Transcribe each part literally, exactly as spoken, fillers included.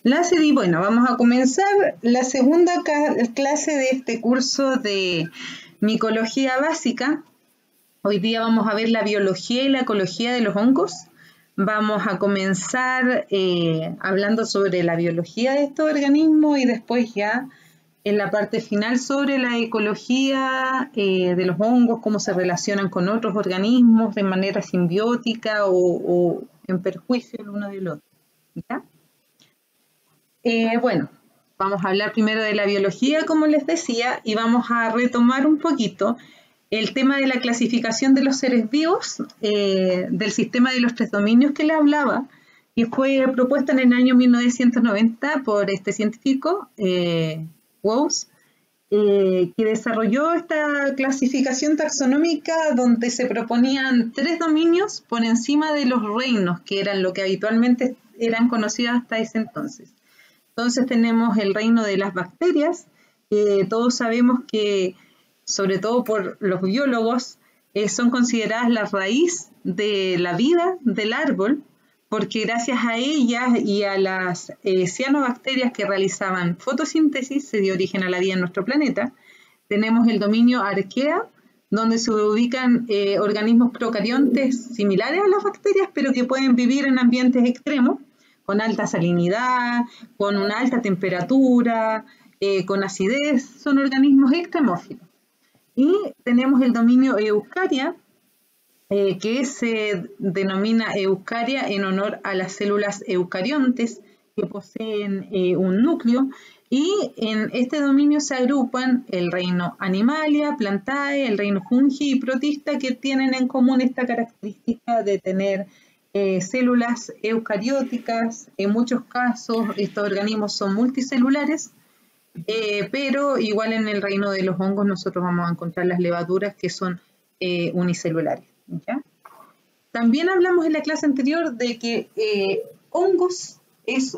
Láser y bueno, vamos a comenzar la segunda clase de este curso de micología básica. Hoy día vamos a ver la biología y la ecología de los hongos. Vamos a comenzar eh, hablando sobre la biología de estos organismos y después ya en la parte final sobre la ecología eh, de los hongos, cómo se relacionan con otros organismos de manera simbiótica o, o en perjuicio el uno del otro. ¿Ya? Eh, bueno, vamos a hablar primero de la biología, como les decía, y vamos a retomar un poquito el tema de la clasificación de los seres vivos, eh, del sistema de los tres dominios que le hablaba, y fue propuesta en el año mil novecientos noventa por este científico, eh, Woese, eh, que desarrolló esta clasificación taxonómica donde se proponían tres dominios por encima de los reinos, que eran lo que habitualmente eran conocidos hasta ese entonces. Entonces tenemos el reino de las bacterias, que todos sabemos que, sobre todo por los biólogos, eh, son consideradas la raíz de la vida del árbol, porque gracias a ellas y a las eh, cianobacterias que realizaban fotosíntesis se dio origen a la vida en nuestro planeta. Tenemos el dominio arquea, donde se ubican eh, organismos procariontes similares a las bacterias, pero que pueden vivir en ambientes extremos, con alta salinidad, con una alta temperatura, eh, con acidez, son organismos extremófilos. Y tenemos el dominio Eukarya, eh, que se denomina Eukarya en honor a las células eucariontes que poseen eh, un núcleo, y en este dominio se agrupan el reino Animalia, Plantae, el reino Fungi y Protista, que tienen en común esta característica de tener Eh, células eucarióticas. En muchos casos estos organismos son multicelulares, eh, pero igual en el reino de los hongos nosotros vamos a encontrar las levaduras que son eh, unicelulares, ¿ya? También hablamos en la clase anterior de que eh, hongos es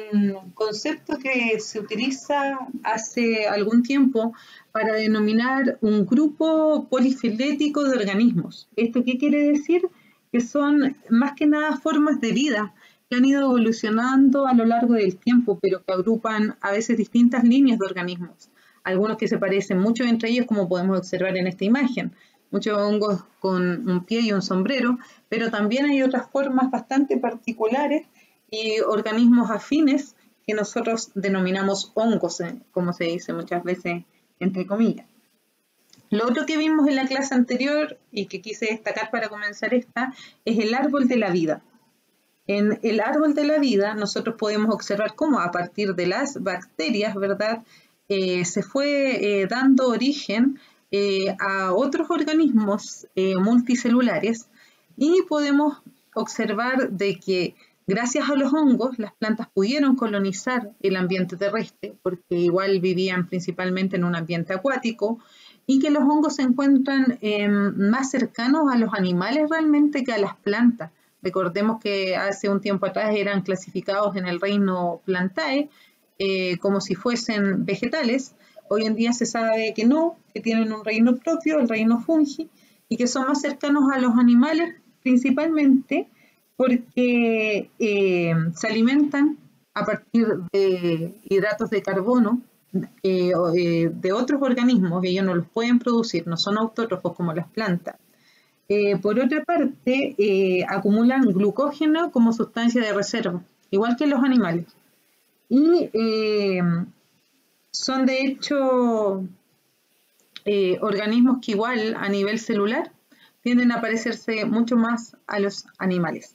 un concepto que se utiliza hace algún tiempo para denominar un grupo polifilético de organismos. ¿Esto qué quiere decir? Que son más que nada formas de vida que han ido evolucionando a lo largo del tiempo, pero que agrupan a veces distintas líneas de organismos. Algunos que se parecen mucho entre ellos, como podemos observar en esta imagen. Muchos hongos con un pie y un sombrero, pero también hay otras formas bastante particulares y organismos afines que nosotros denominamos hongos, como se dice muchas veces entre comillas. Lo otro que vimos en la clase anterior y que quise destacar para comenzar esta es el árbol de la vida. En el árbol de la vida nosotros podemos observar cómo a partir de las bacterias, ¿verdad? Eh, se fue eh, dando origen eh, a otros organismos eh, multicelulares, y podemos observar de que gracias a los hongos las plantas pudieron colonizar el ambiente terrestre, porque igual vivían principalmente en un ambiente acuático, y que los hongos se encuentran eh, más cercanos a los animales realmente que a las plantas. Recordemos que hace un tiempo atrás eran clasificados en el reino Plantae eh, como si fuesen vegetales. Hoy en día se sabe que no, que tienen un reino propio, el reino Fungi, y que son más cercanos a los animales principalmente porque eh, se alimentan a partir de hidratos de carbono, Eh, eh, de otros organismos. Ellos no los pueden producir, no son autótrofos como las plantas. Eh, por otra parte, eh, acumulan glucógeno como sustancia de reserva, igual que los animales. Y eh, son de hecho eh, organismos que igual a nivel celular tienden a parecerse mucho más a los animales.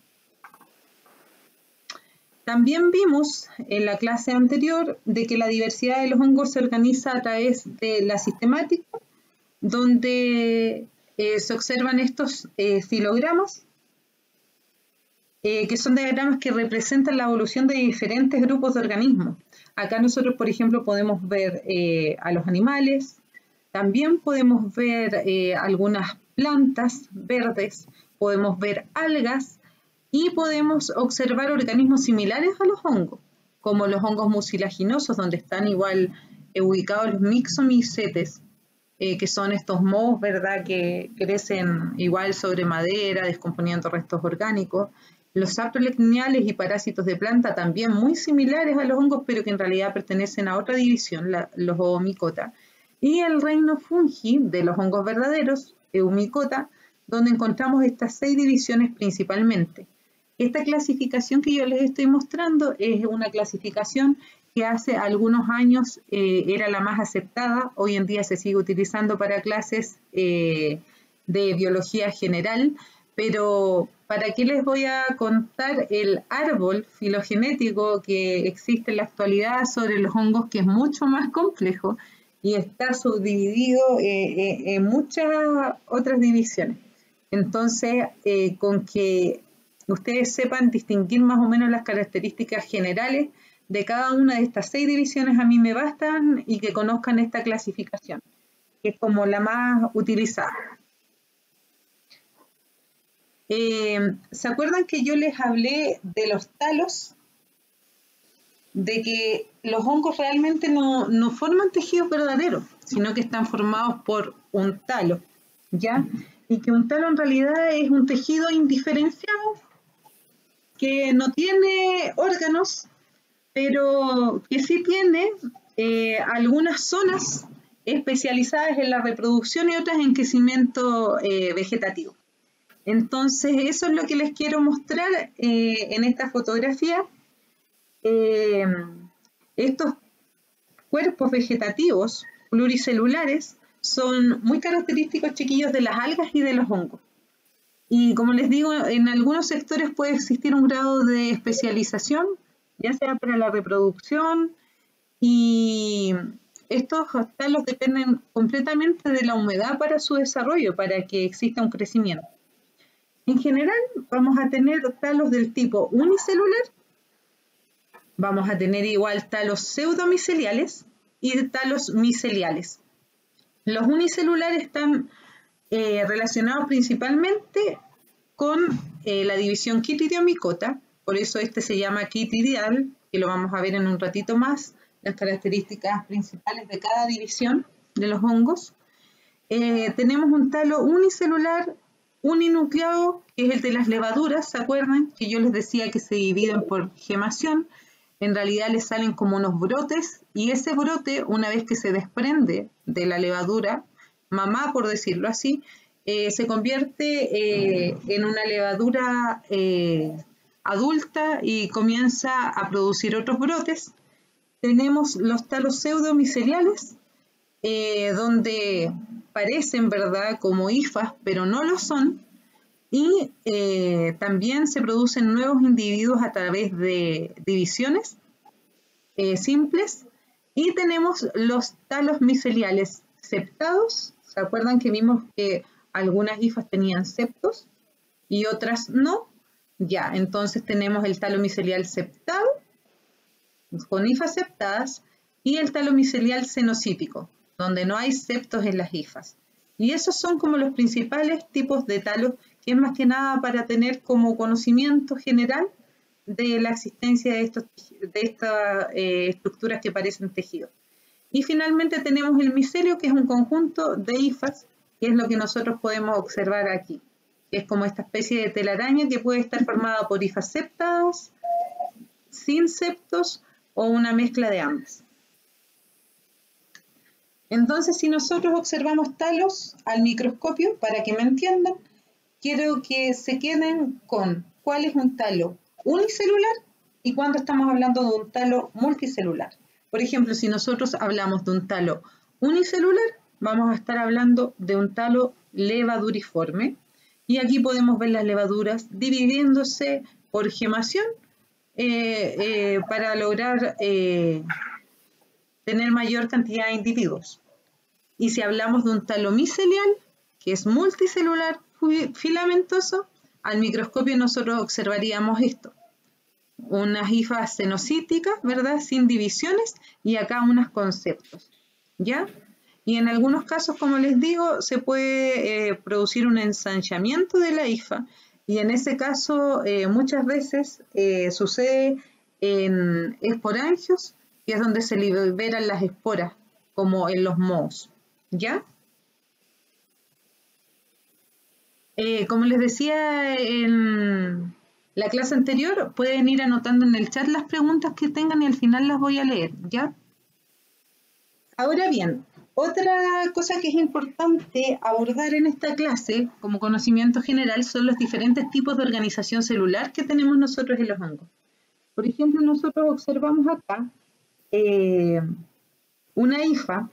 También vimos en la clase anterior de que la diversidad de los hongos se organiza a través de la sistemática, donde eh, se observan estos eh, filogramas, eh, que son diagramas que representan la evolución de diferentes grupos de organismos. Acá nosotros, por ejemplo, podemos ver eh, a los animales, también podemos ver eh, algunas plantas verdes, podemos ver algas, y podemos observar organismos similares a los hongos, como los hongos mucilaginosos, donde están igual eh, ubicados los myxomicetes, eh, que son estos mohos, ¿verdad?, que crecen igual sobre madera, descomponiendo restos orgánicos, Los saprolectiniales y parásitos de planta también muy similares a los hongos, pero que en realidad pertenecen a otra división, la, los Oomycota. Y el reino fungi de los hongos verdaderos, Eumycota, donde encontramos estas seis divisiones principalmente. Esta clasificación que yo les estoy mostrando es una clasificación que hace algunos años eh, era la más aceptada, hoy en día se sigue utilizando para clases eh, de biología general, pero ¿para qué les voy a contar el árbol filogenético que existe en la actualidad sobre los hongos, que es mucho más complejo y está subdividido eh, eh, en muchas otras divisiones? Entonces, eh, con que ustedes sepan distinguir más o menos las características generales de cada una de estas seis divisiones a mí me bastan, y que conozcan esta clasificación, que es como la más utilizada. Eh, ¿Se acuerdan que yo les hablé de los talos? De que los hongos realmente no, no forman tejidos verdaderos, sino que están formados por un talo, ¿ya? Y que un talo en realidad es un tejido indiferenciado que no tiene órganos, pero que sí tiene eh, algunas zonas especializadas en la reproducción y otras en crecimiento eh, vegetativo. Entonces, eso es lo que les quiero mostrar eh, en esta fotografía. Eh, estos cuerpos vegetativos pluricelulares son muy característicos, chiquillos, de las algas y de los hongos. Y como les digo, en algunos sectores puede existir un grado de especialización, ya sea para la reproducción, y estos talos dependen completamente de la humedad para su desarrollo, para que exista un crecimiento. En general, vamos a tener talos del tipo unicelular, vamos a tener igual talos pseudomiceliales y talos miceliales. Los unicelulares están eh, relacionados principalmente con eh, la división Chytridiomycota, por eso este se llama Chytridial, que lo vamos a ver en un ratito más, las características principales de cada división de los hongos. Eh, tenemos un talo unicelular uninucleado, que es el de las levaduras. ¿Se acuerdan que yo les decía que se dividen por gemación? En realidad les salen como unos brotes, y ese brote, una vez que se desprende de la levadura mamá, por decirlo así, eh, se convierte eh, en una levadura eh, adulta y comienza a producir otros brotes. Tenemos los talos pseudomiceliales, eh, donde parecen, ¿verdad?, como hifas, pero no lo son, y eh, también se producen nuevos individuos a través de divisiones eh, simples. Y tenemos los talos miceliales septados. ¿Se acuerdan que vimos que algunas hifas tenían septos y otras no? Ya, entonces tenemos el talo micelial septado con hifas septadas y el talo micelial cenocítico, donde no hay septos en las hifas. Y esos son como los principales tipos de talos, que es más que nada para tener como conocimiento general de la existencia de, estos, de estas eh, estructuras que parecen tejidos. Y finalmente tenemos el micelio, que es un conjunto de hifas, que es lo que nosotros podemos observar aquí. Es como esta especie de telaraña que puede estar formada por hifas septadas, sin septos o una mezcla de ambas. Entonces, si nosotros observamos talos al microscopio, para que me entiendan, quiero que se queden con cuál es un talo unicelular y cuando estamos hablando de un talo multicelular. Por ejemplo, si nosotros hablamos de un talo unicelular, vamos a estar hablando de un talo levaduriforme, y aquí podemos ver las levaduras dividiéndose por gemación eh, eh, para lograr eh, tener mayor cantidad de individuos. Y si hablamos de un talo micelial, que es multicelular filamentoso, al microscopio nosotros observaríamos esto: unas hifas cenocíticas, ¿verdad?, sin divisiones, y acá unos conceptos, ¿ya? Y en algunos casos, como les digo, se puede eh, producir un ensanchamiento de la hifa, y en ese caso eh, muchas veces eh, sucede en esporangios, que es donde se liberan las esporas, como en los mohos, ¿ya? Eh, como les decía en, la clase anterior, pueden ir anotando en el chat las preguntas que tengan y al final las voy a leer, ¿ya? Ahora bien, otra cosa que es importante abordar en esta clase, como conocimiento general, son los diferentes tipos de organización celular que tenemos nosotros en los hongos. Por ejemplo, nosotros observamos acá eh, una hifa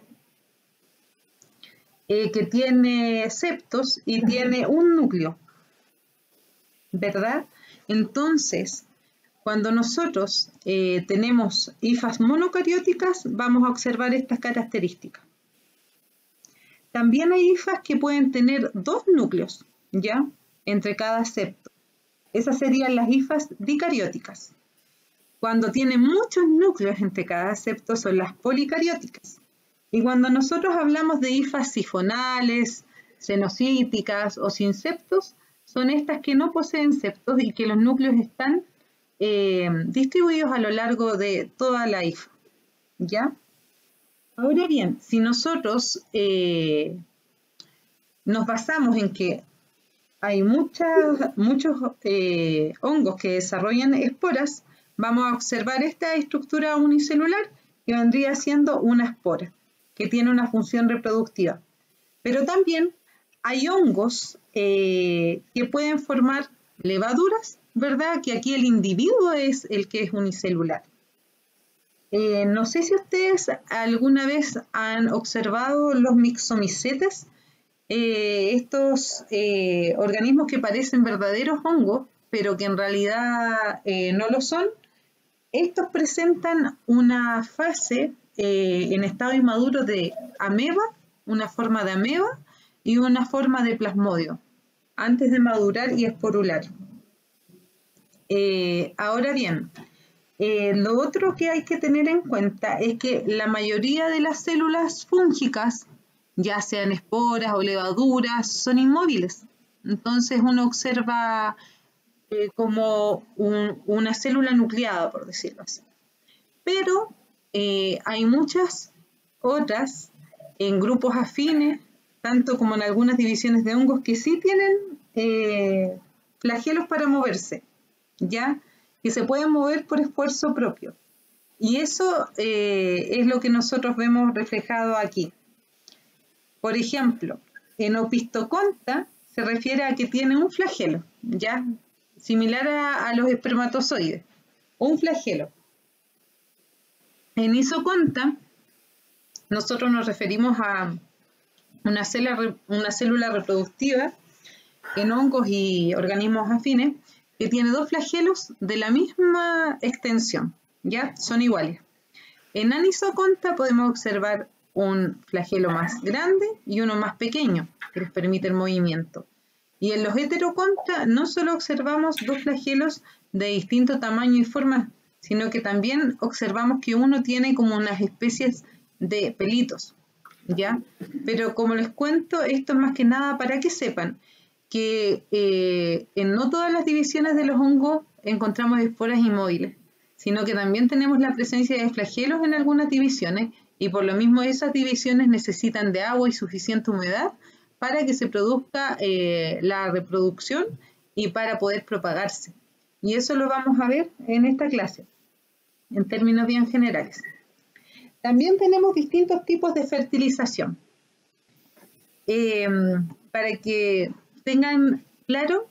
eh, que tiene septos y tiene un núcleo, ¿verdad? Entonces, cuando nosotros eh, tenemos hifas monocarióticas, vamos a observar estas características. También hay hifas que pueden tener dos núcleos, ¿ya? Entre cada septo. Esas serían las hifas dicarióticas. Cuando tienen muchos núcleos entre cada septo son las policarióticas. Y cuando nosotros hablamos de hifas sifonales, cenocíticas o sin septos, son estas que no poseen septos y que los núcleos están eh, distribuidos a lo largo de toda la hifa, ¿ya? Ahora bien, si nosotros eh, nos basamos en que hay muchas, muchos eh, hongos que desarrollan esporas, vamos a observar esta estructura unicelular que vendría siendo una espora, que tiene una función reproductiva. Pero también hay hongos eh, que pueden formar levaduras, ¿verdad? Que aquí el individuo es el que es unicelular. Eh, no sé si ustedes alguna vez han observado los mixomicetes, eh, estos eh, organismos que parecen verdaderos hongos, pero que en realidad eh, no lo son. Estos presentan una fase eh, en estado inmaduro de ameba, una forma de ameba y una forma de plasmodio, antes de madurar y esporular. Eh, ahora bien, eh, lo otro que hay que tener en cuenta es que la mayoría de las células fúngicas, ya sean esporas o levaduras, son inmóviles. Entonces uno observa eh, como un, una célula nucleada, por decirlo así. Pero eh, hay muchas otras en grupos afines, tanto como en algunas divisiones de hongos, que sí tienen eh, flagelos para moverse, ¿ya? Que se pueden mover por esfuerzo propio. Y eso eh, es lo que nosotros vemos reflejado aquí. Por ejemplo, en Opisthocomta se refiere a que tiene un flagelo, ¿ya? Similar a, a los espermatozoides, un flagelo. En Isoconta, nosotros nos referimos a una célula, una célula reproductiva en hongos y organismos afines que tiene dos flagelos de la misma extensión, ¿ya? Son iguales. En Anisoconta podemos observar un flagelo más grande y uno más pequeño, que les permite el movimiento. Y en los Heteroconta no solo observamos dos flagelos de distinto tamaño y forma, sino que también observamos que uno tiene como unas especies de pelitos, ¿ya? Pero como les cuento, esto es más que nada para que sepan que eh, en no todas las divisiones de los hongos encontramos esporas inmóviles, sino que también tenemos la presencia de flagelos en algunas divisiones y por lo mismo esas divisiones necesitan de agua y suficiente humedad para que se produzca eh, la reproducción y para poder propagarse. Y eso lo vamos a ver en esta clase, en términos bien generales. También tenemos distintos tipos de fertilización. Eh, para que tengan claro,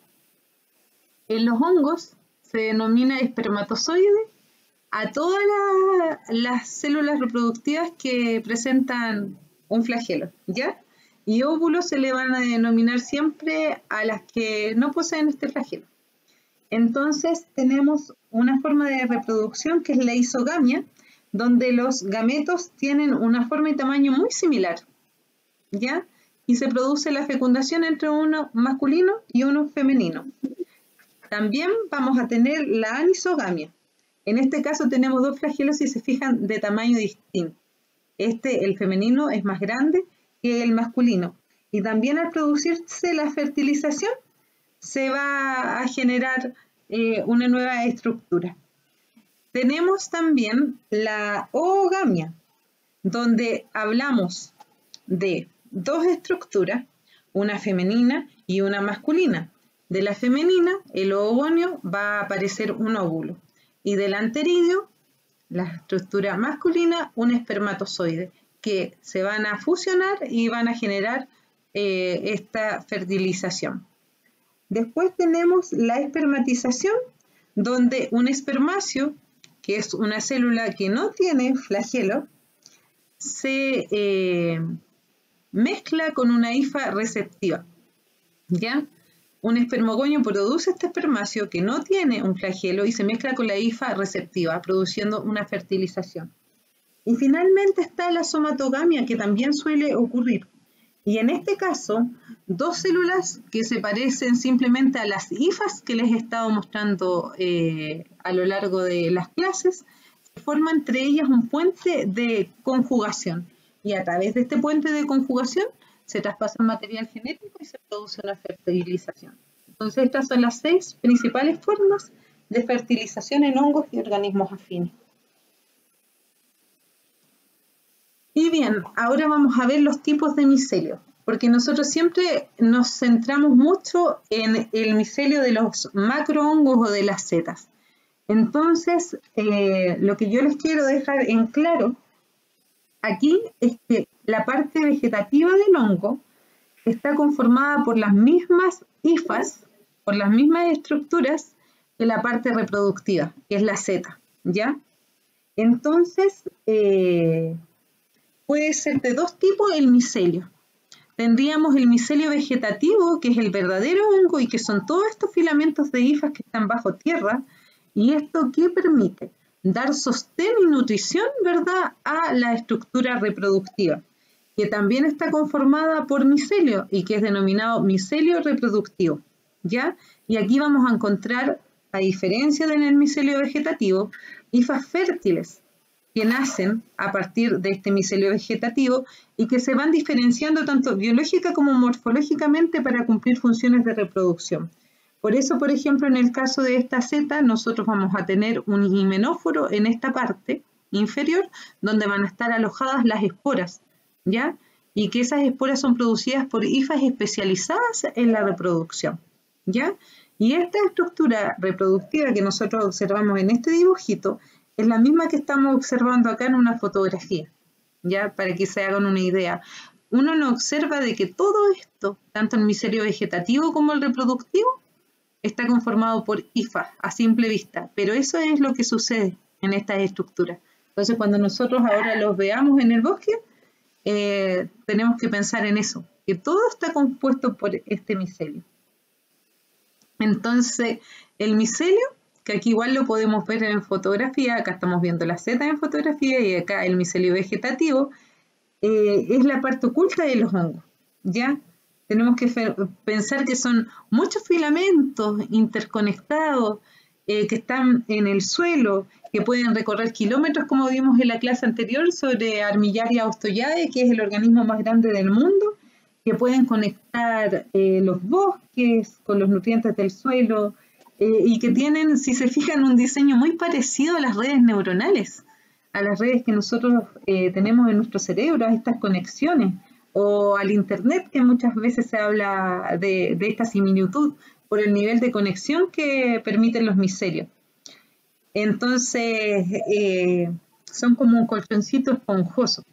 en los hongos se denomina espermatozoide a todas la, las células reproductivas que presentan un flagelo, ¿ya? Y óvulos se le van a denominar siempre a las que no poseen este flagelo. Entonces tenemos una forma de reproducción que es la isogamia, donde los gametos tienen una forma y tamaño muy similar, ¿ya? Y se produce la fecundación entre uno masculino y uno femenino. También vamos a tener la anisogamia. En este caso tenemos dos flagelos, si se fijan, de tamaño distinto. Este, el femenino, es más grande que el masculino. Y también al producirse la fertilización, se va a generar eh, una nueva estructura. Tenemos también la oogamia, donde hablamos de dos estructuras, una femenina y una masculina. de la femenina, el oogonio, va a aparecer un óvulo. Y del anteridio, la estructura masculina, un espermatozoide, que se van a fusionar y van a generar eh, esta fertilización. Después tenemos la espermatización, donde un espermacio, que es una célula que no tiene flagelo, se eh, mezcla con una hifa receptiva, ¿ya? Un espermogonio produce este espermacio que no tiene un flagelo y se mezcla con la hifa receptiva, produciendo una fertilización. Y finalmente está la somatogamia, que también suele ocurrir. Y en este caso, dos células que se parecen simplemente a las hifas que les he estado mostrando eh, a lo largo de las clases, forman entre ellas un puente de conjugación. Y a través de este puente de conjugación se traspasa material genético y se produce una fertilización. Entonces, estas son las seis principales formas de fertilización en hongos y organismos afines. Y bien, ahora vamos a ver los tipos de micelio, porque nosotros siempre nos centramos mucho en el micelio de los macrohongos o de las setas. Entonces, eh, lo que yo les quiero dejar en claro aquí es que la parte vegetativa del hongo está conformada por las mismas hifas, por las mismas estructuras que la parte reproductiva, que es la seta, ¿ya? Entonces, eh, puede ser de dos tipos el micelio. Tendríamos el micelio vegetativo, que es el verdadero hongo y que son todos estos filamentos de hifas que están bajo tierra. ¿Y esto qué permite? Dar sostén y nutrición, ¿verdad?, a la estructura reproductiva, que también está conformada por micelio y que es denominado micelio reproductivo, ¿ya? Y aquí vamos a encontrar, a diferencia del micelio vegetativo, hifas fértiles que nacen a partir de este micelio vegetativo y que se van diferenciando tanto biológica como morfológicamente para cumplir funciones de reproducción. Por eso, por ejemplo, en el caso de esta seta, nosotros vamos a tener un himenóforo en esta parte inferior, donde van a estar alojadas las esporas, ¿ya? Y que esas esporas son producidas por hifas especializadas en la reproducción, ¿ya? Y esta estructura reproductiva que nosotros observamos en este dibujito es la misma que estamos observando acá en una fotografía, ¿ya? Para que se hagan una idea. Uno no observa de que todo esto, tanto el micelio vegetativo como el reproductivo, está conformado por hifas a simple vista, pero eso es lo que sucede en estas estructuras. Entonces, cuando nosotros ahora los veamos en el bosque, eh, tenemos que pensar en eso, que todo está compuesto por este micelio. Entonces, el micelio, que aquí igual lo podemos ver en fotografía, acá estamos viendo la seta en fotografía y acá el micelio vegetativo, eh, es la parte oculta de los hongos, ¿ya? Tenemos que pensar que son muchos filamentos interconectados eh, que están en el suelo, que pueden recorrer kilómetros, como vimos en la clase anterior sobre Armillaria ostoyae, que es el organismo más grande del mundo, que pueden conectar eh, los bosques con los nutrientes del suelo eh, y que tienen, si se fijan, un diseño muy parecido a las redes neuronales, a las redes que nosotros eh, tenemos en nuestro cerebro, a estas conexiones, o al internet, que muchas veces se habla de, de esta similitud por el nivel de conexión que permiten los micelios. Entonces, eh, son como un colchoncito esponjoso.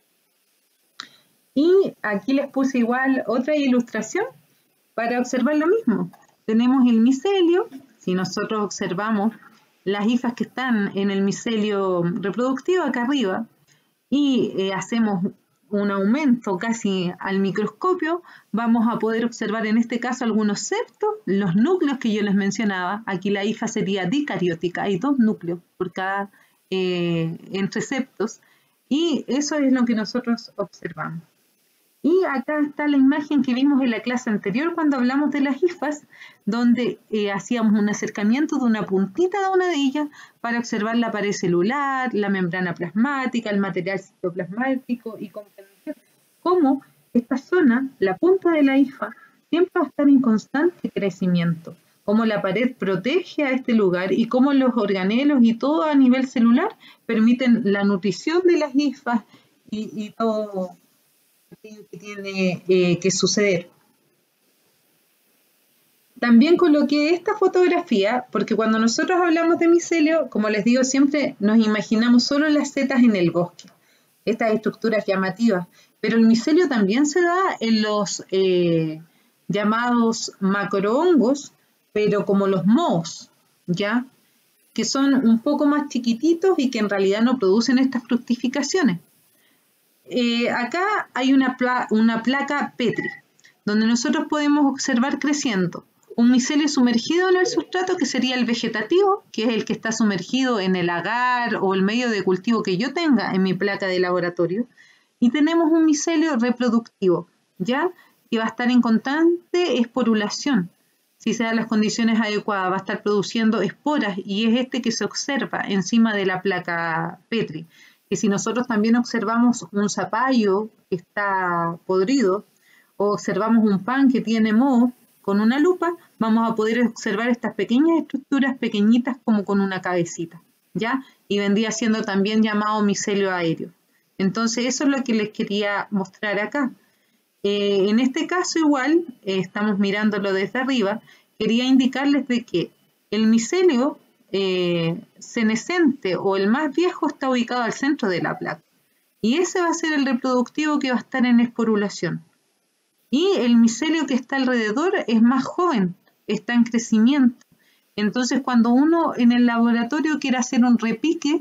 Y aquí les puse igual otra ilustración para observar lo mismo. Tenemos el micelio, si nosotros observamos las hifas que están en el micelio reproductivo acá arriba y eh, hacemos un aumento casi al microscopio, vamos a poder observar en este caso algunos septos, los núcleos que yo les mencionaba. Aquí la hifa sería dicariótica, hay dos núcleos por cada eh, entre septos, y eso es lo que nosotros observamos. Y acá está la imagen que vimos en la clase anterior cuando hablamos de las hifas, donde eh, hacíamos un acercamiento de una puntita de una de ellas para observar la pared celular, la membrana plasmática, el material citoplasmático y comprender cómo esta zona, la punta de la hifa, siempre va a estar en constante crecimiento, cómo la pared protege a este lugar y cómo los organelos y todo a nivel celular permiten la nutrición de las hifas y, y todo que tiene eh, que suceder. También coloqué esta fotografía porque cuando nosotros hablamos de micelio, como les digo siempre, nos imaginamos solo las setas en el bosque, estas estructuras llamativas, pero el micelio también se da en los eh, llamados macrohongos, pero como los mohos, ¿ya? Que son un poco más chiquititos y que en realidad no producen estas fructificaciones. Eh, acá hay una, pla una placa Petri, donde nosotros podemos observar creciendo un micelio sumergido en el sustrato, que sería el vegetativo, que es el que está sumergido en el agar o el medio de cultivo que yo tenga en mi placa de laboratorio. Y tenemos un micelio reproductivo, ¿ya? Que va a estar en constante esporulación. Si se dan las condiciones adecuadas, va a estar produciendo esporas y es este que se observa encima de la placa Petri. Que si nosotros también observamos un zapallo que está podrido o observamos un pan que tiene moho, con una lupa vamos a poder observar estas pequeñas estructuras pequeñitas como con una cabecita, ¿ya? Y vendría siendo también llamado micelio aéreo. Entonces eso es lo que les quería mostrar acá. Eh, en este caso igual, eh, estamos mirándolo desde arriba, quería indicarles de que el micelio eh, senescente o el más viejo está ubicado al centro de la placa. Y ese va a ser el reproductivo que va a estar en esporulación. Y el micelio que está alrededor es más joven, está en crecimiento. Entonces, cuando uno en el laboratorio quiere hacer un repique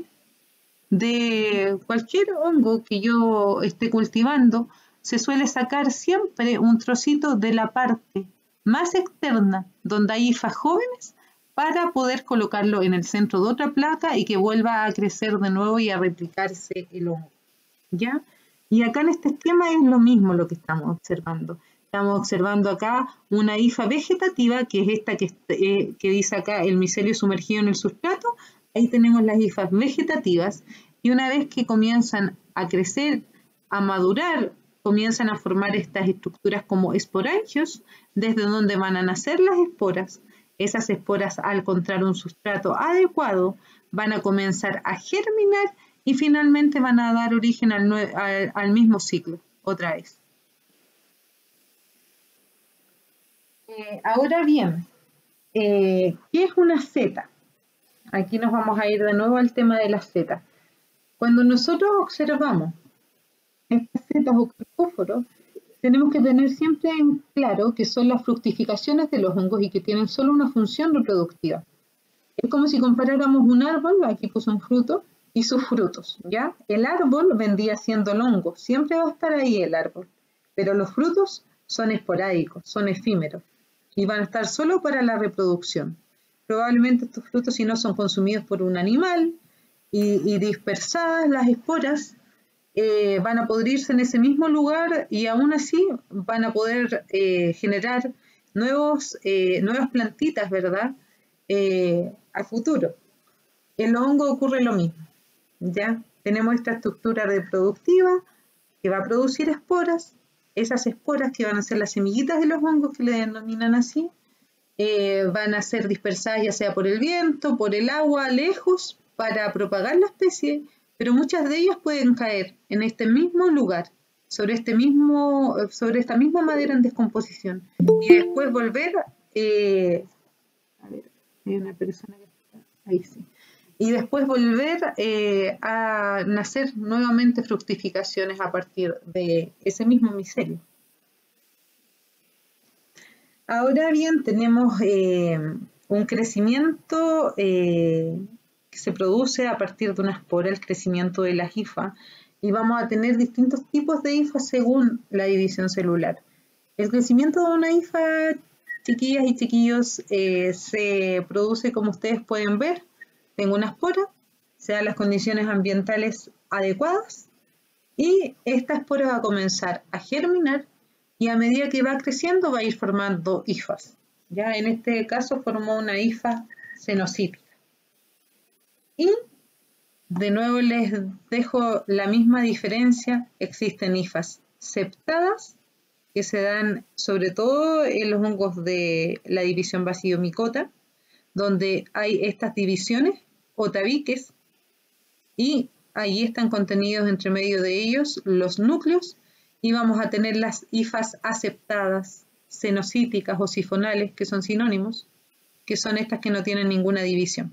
de cualquier hongo que yo esté cultivando, se suele sacar siempre un trocito de la parte más externa, donde hay hifas jóvenes, para poder colocarlo en el centro de otra placa y que vuelva a crecer de nuevo y a replicarse el hongo, ¿ya? Y acá en este esquema es lo mismo lo que estamos observando. Estamos observando acá una hifa vegetativa, que es esta que, eh, que dice acá el micelio sumergido en el sustrato. Ahí tenemos las hifas vegetativas y una vez que comienzan a crecer, a madurar, comienzan a formar estas estructuras como esporangios, desde donde van a nacer las esporas. Esas esporas, al encontrar un sustrato adecuado, van a comenzar a germinar y finalmente van a dar origen al, al, al mismo ciclo, otra vez. Eh, ahora bien, eh, ¿qué es una seta? Aquí nos vamos a ir de nuevo al tema de las setas. Cuando nosotros observamos estas setas o cricóforos, tenemos que tener siempre en claro que son las fructificaciones de los hongos y que tienen solo una función reproductiva. Es como si comparáramos un árbol, aquí puse un fruto, y sus frutos, ¿ya? El árbol vendría siendo el hongo, siempre va a estar ahí el árbol, pero los frutos son esporádicos, son efímeros y van a estar solo para la reproducción. Probablemente estos frutos, si no son consumidos por un animal y, y dispersadas las esporas, eh, van a podrirse en ese mismo lugar y aún así van a poder eh, generar nuevos, eh, nuevas plantitas, ¿verdad? Eh, a futuro. El hongo ocurre lo mismo. ¿Ya? Tenemos esta estructura reproductiva que va a producir esporas, esas esporas que van a ser las semillitas de los hongos que le denominan así, eh, van a ser dispersadas ya sea por el viento, por el agua, lejos, para propagar la especie, pero muchas de ellas pueden caer en este mismo lugar, sobre, este mismo, sobre esta misma madera en descomposición, y después volver, eh, a ver, hay una persona que está, ahí sí, y después volver eh, a nacer nuevamente fructificaciones a partir de ese mismo micelio. Ahora bien, tenemos eh, un crecimiento eh, que se produce a partir de una espora, el crecimiento de la hifa, y vamos a tener distintos tipos de hifas según la división celular. El crecimiento de una hifa, chiquillas y chiquillos, eh, se produce, como ustedes pueden ver, en una espora, se dan las condiciones ambientales adecuadas y esta espora va a comenzar a germinar y a medida que va creciendo va a ir formando hifas. Ya en este caso formó una hifa cenocítica. Y de nuevo les dejo la misma diferencia. Existen hifas septadas que se dan sobre todo en los hongos de la división Basidiomycota, donde hay estas divisiones o tabiques y ahí están contenidos entre medio de ellos los núcleos y vamos a tener las hifas aseptadas cenocíticas o sifonales, que son sinónimos, que son estas que no tienen ninguna división.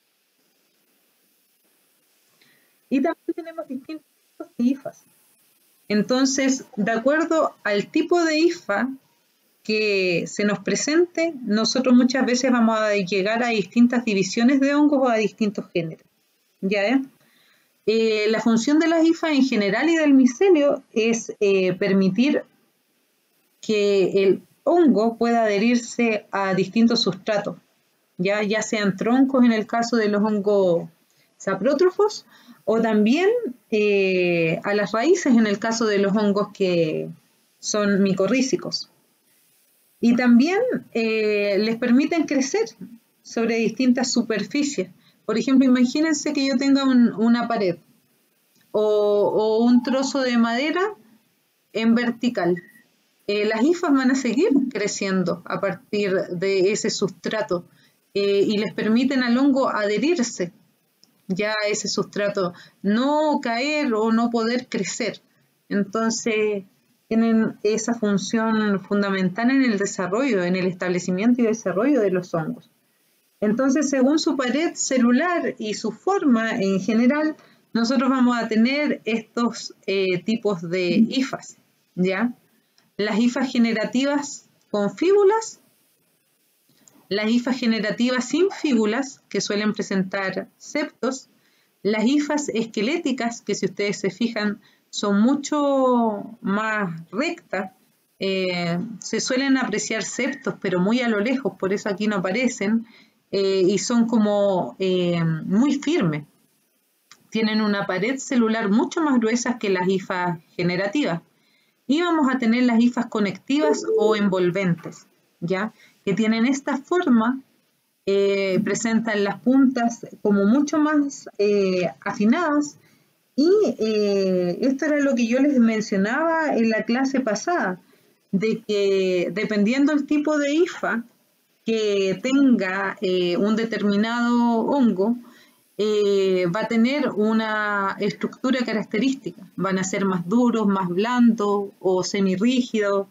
Y también tenemos distintos tipos de hifas. Entonces, de acuerdo al tipo de hifa que se nos presente, nosotros muchas veces vamos a llegar a distintas divisiones de hongos o a distintos géneros. ¿Ya? ¿Eh? Eh, la función de las hifas en general y del micelio es eh, permitir que el hongo pueda adherirse a distintos sustratos, ya, ya sean troncos en el caso de los hongos saprótrofos, o también eh, a las raíces en el caso de los hongos que son micorrízicos. Y también eh, les permiten crecer sobre distintas superficies. Por ejemplo, imagínense que yo tenga un, una pared o, o un trozo de madera en vertical. Eh, las hifas van a seguir creciendo a partir de ese sustrato eh, y les permiten al hongo adherirse ya a ese sustrato, no caer o no poder crecer. Entonces, tienen esa función fundamental en el desarrollo, en el establecimiento y desarrollo de los hongos. Entonces, según su pared celular y su forma en general, nosotros vamos a tener estos eh, tipos de hifas, ¿ya? Las hifas generativas con fíbulas, las hifas generativas sin fíbulas, que suelen presentar septos, las hifas esqueléticas, que si ustedes se fijan son mucho más rectas, eh, se suelen apreciar septos, pero muy a lo lejos, por eso aquí no aparecen, eh, y son como eh, muy firmes. Tienen una pared celular mucho más gruesa que las hifas generativas. Y vamos a tener las hifas conectivas o envolventes, ¿ya? Que tienen esta forma, eh, presentan las puntas como mucho más eh, afinadas, y eh, esto era lo que yo les mencionaba en la clase pasada, de que dependiendo del tipo de hifa que tenga eh, un determinado hongo, eh, va a tener una estructura característica, van a ser más duros, más blandos o semirrígidos,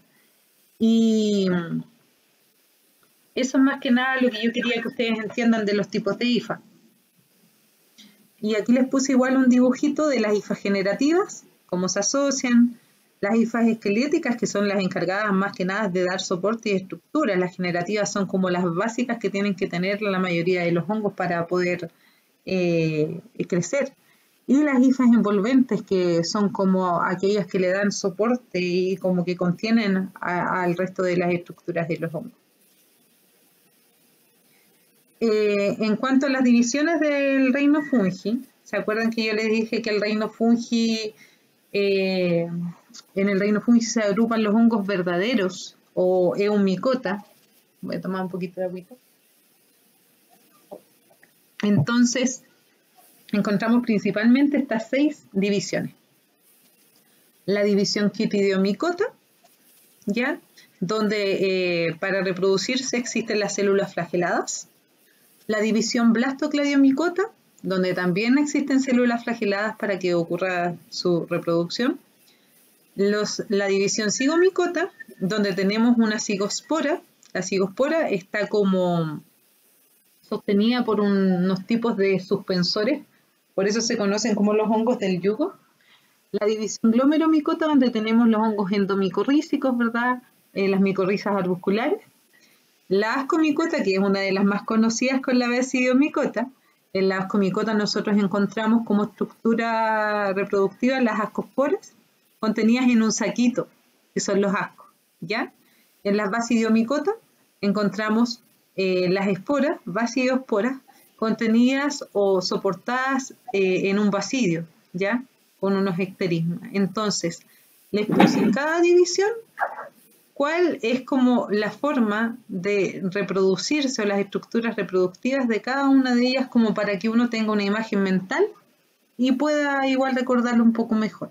y eso es más que nada lo que yo quería que ustedes entiendan de los tipos de hifa. Y aquí les puse igual un dibujito de las hifas generativas, cómo se asocian, las hifas esqueléticas, que son las encargadas más que nada de dar soporte y estructura. Las generativas son como las básicas que tienen que tener la mayoría de los hongos para poder eh, crecer. Y las hifas envolventes, que son como aquellas que le dan soporte y como que contienen a, al resto de las estructuras de los hongos. Eh, en cuanto a las divisiones del reino fungi, ¿se acuerdan que yo les dije que el reino fungi, eh, en el reino fungi se agrupan los hongos verdaderos o eumicota? Voy a tomar un poquito de agüita. Entonces, encontramos principalmente estas seis divisiones. La división quitidiomicota, ¿ya? Donde eh, para reproducirse existen las células flageladas. La división blastocladiomicota, donde también existen células flageladas para que ocurra su reproducción. Los, la división zigomicota, donde tenemos una cigospora. La cigospora está como sostenida por un, unos tipos de suspensores, por eso se conocen como los hongos del yugo. La división glomeromicota, donde tenemos los hongos endomicorrízicos, ¿verdad? Eh, las micorrizas arbusculares. La ascomicota, que es una de las más conocidas con la basidiomicota. En la ascomicota nosotros encontramos como estructura reproductiva las ascosporas contenidas en un saquito, que son los ascos, ¿ya? En las basidiomicota encontramos eh, las esporas, basidiosporas, contenidas o soportadas eh, en un basidio, ¿ya? Con unos ecterismas. Entonces, les puse en cada división cuál es como la forma de reproducirse o las estructuras reproductivas de cada una de ellas, como para que uno tenga una imagen mental y pueda igual recordarlo un poco mejor.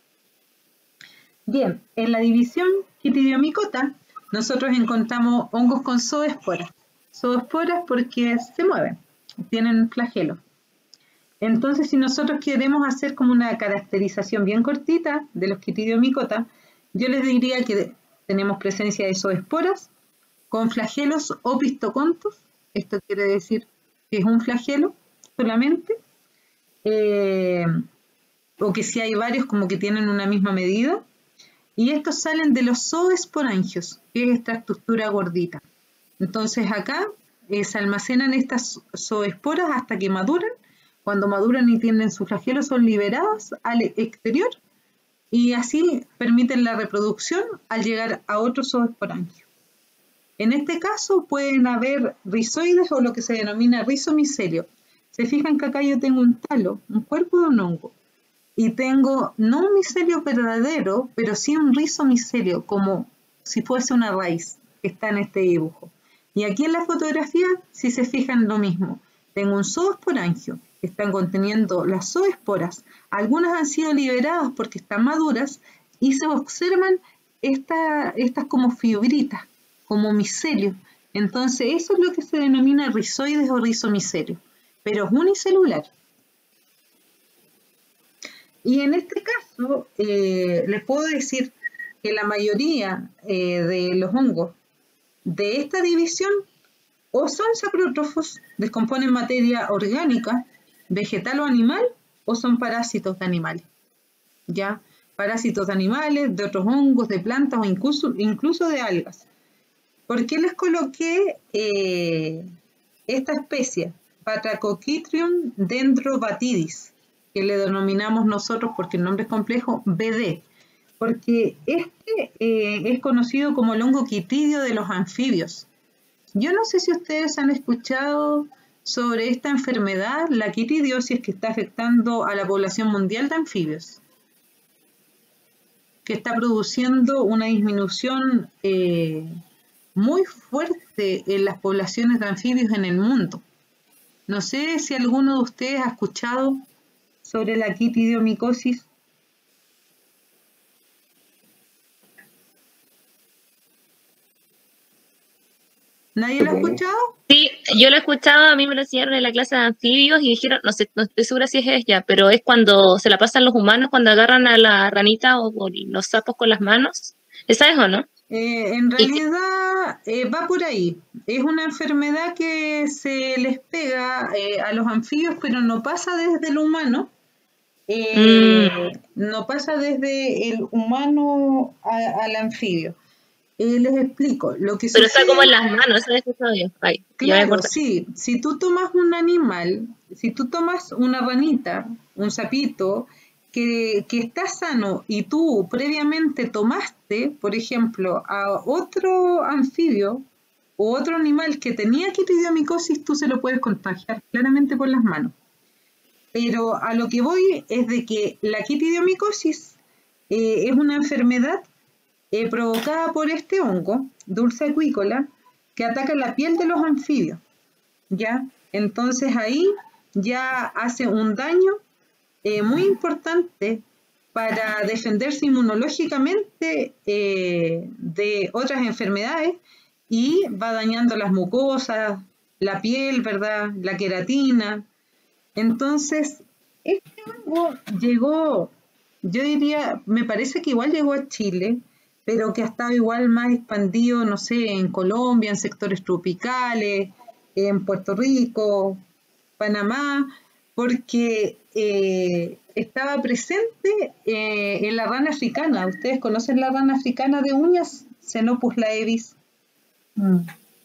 Bien, en la división quitidiomicota nosotros encontramos hongos con zooesporas. Zooesporas porque se mueven, tienen flagelos. Entonces, si nosotros queremos hacer como una caracterización bien cortita de los quitidiomicota, yo les diría que tenemos presencia de zooesporas con flagelos opistocontos. Esto quiere decir que es un flagelo solamente, eh, o que si hay varios como que tienen una misma medida. Y estos salen de los zooesporangios, que es esta estructura gordita. Entonces acá eh, se almacenan estas zooesporas hasta que maduran. Cuando maduran y tienen sus flagelos, son liberadas al exterior y así permiten la reproducción al llegar a otro zooesporangio. En este caso pueden haber rizoides o lo que se denomina rizomicelio. Se fijan que acá yo tengo un talo, un cuerpo de un hongo, y tengo no un micelio verdadero, pero sí un rizomicelio, como si fuese una raíz que está en este dibujo. Y aquí en la fotografía, si se fijan, lo mismo. Tengo un zooesporangio que están conteniendo las zooesporas. Algunas han sido liberadas porque están maduras y se observan esta, estas como fibritas, como micelio. Entonces eso es lo que se denomina rizoides o rizomicelio, pero es unicelular. Y en este caso eh, les puedo decir que la mayoría eh, de los hongos de esta división o son saprótrofos, descomponen materia orgánica, vegetal o animal, o son parásitos de animales. ¿Ya? Parásitos de animales, de otros hongos, de plantas o incluso, incluso de algas. ¿Por qué les coloqué eh, esta especie? Batrachochytrium dendrobatidis, que le denominamos nosotros, porque el nombre es complejo, B D. Porque este eh, es conocido como el hongo quitidio de los anfibios. Yo no sé si ustedes han escuchado sobre esta enfermedad, la quitidiosis, que está afectando a la población mundial de anfibios, que está produciendo una disminución eh, muy fuerte en las poblaciones de anfibios en el mundo. No sé si alguno de ustedes ha escuchado sobre la quitidiomicosis. ¿Nadie lo ha escuchado? Sí, yo lo he escuchado, a mí me lo enseñaron en la clase de anfibios y dijeron, no sé, no estoy segura si es ella, pero es cuando se la pasan los humanos, cuando agarran a la ranita o, o los sapos con las manos. ¿Esa es o no? Eh, en realidad eh, va por ahí. Es una enfermedad que se les pega eh, a los anfibios, pero no pasa desde el humano. Eh, mm. No pasa desde el humano a, al anfibio. Eh, les explico. Lo que Pero sucede, está como en las manos, eso es escuchado yo. Ay, claro, sí. Si tú tomas un animal, si tú tomas una ranita, un sapito, que, que está sano y tú previamente tomaste, por ejemplo, a otro anfibio o otro animal que tenía quitidiomicosis, tú se lo puedes contagiar claramente por las manos. Pero a lo que voy es de que la quitidiomicosis eh, es una enfermedad eh, provocada por este hongo, Dulce acuícola, que ataca la piel de los anfibios, ¿ya? Entonces ahí ya hace un daño eh, muy importante para defenderse inmunológicamente eh, de otras enfermedades y va dañando las mucosas, la piel, ¿verdad? La queratina. Entonces, este hongo llegó, yo diría, me parece que igual llegó a Chile, pero que ha estado igual más expandido, no sé, en Colombia, en sectores tropicales, en Puerto Rico, Panamá, porque eh, estaba presente eh, en la rana africana. ¿Ustedes conocen la rana africana de uñas? Xenopus laevis. Mm.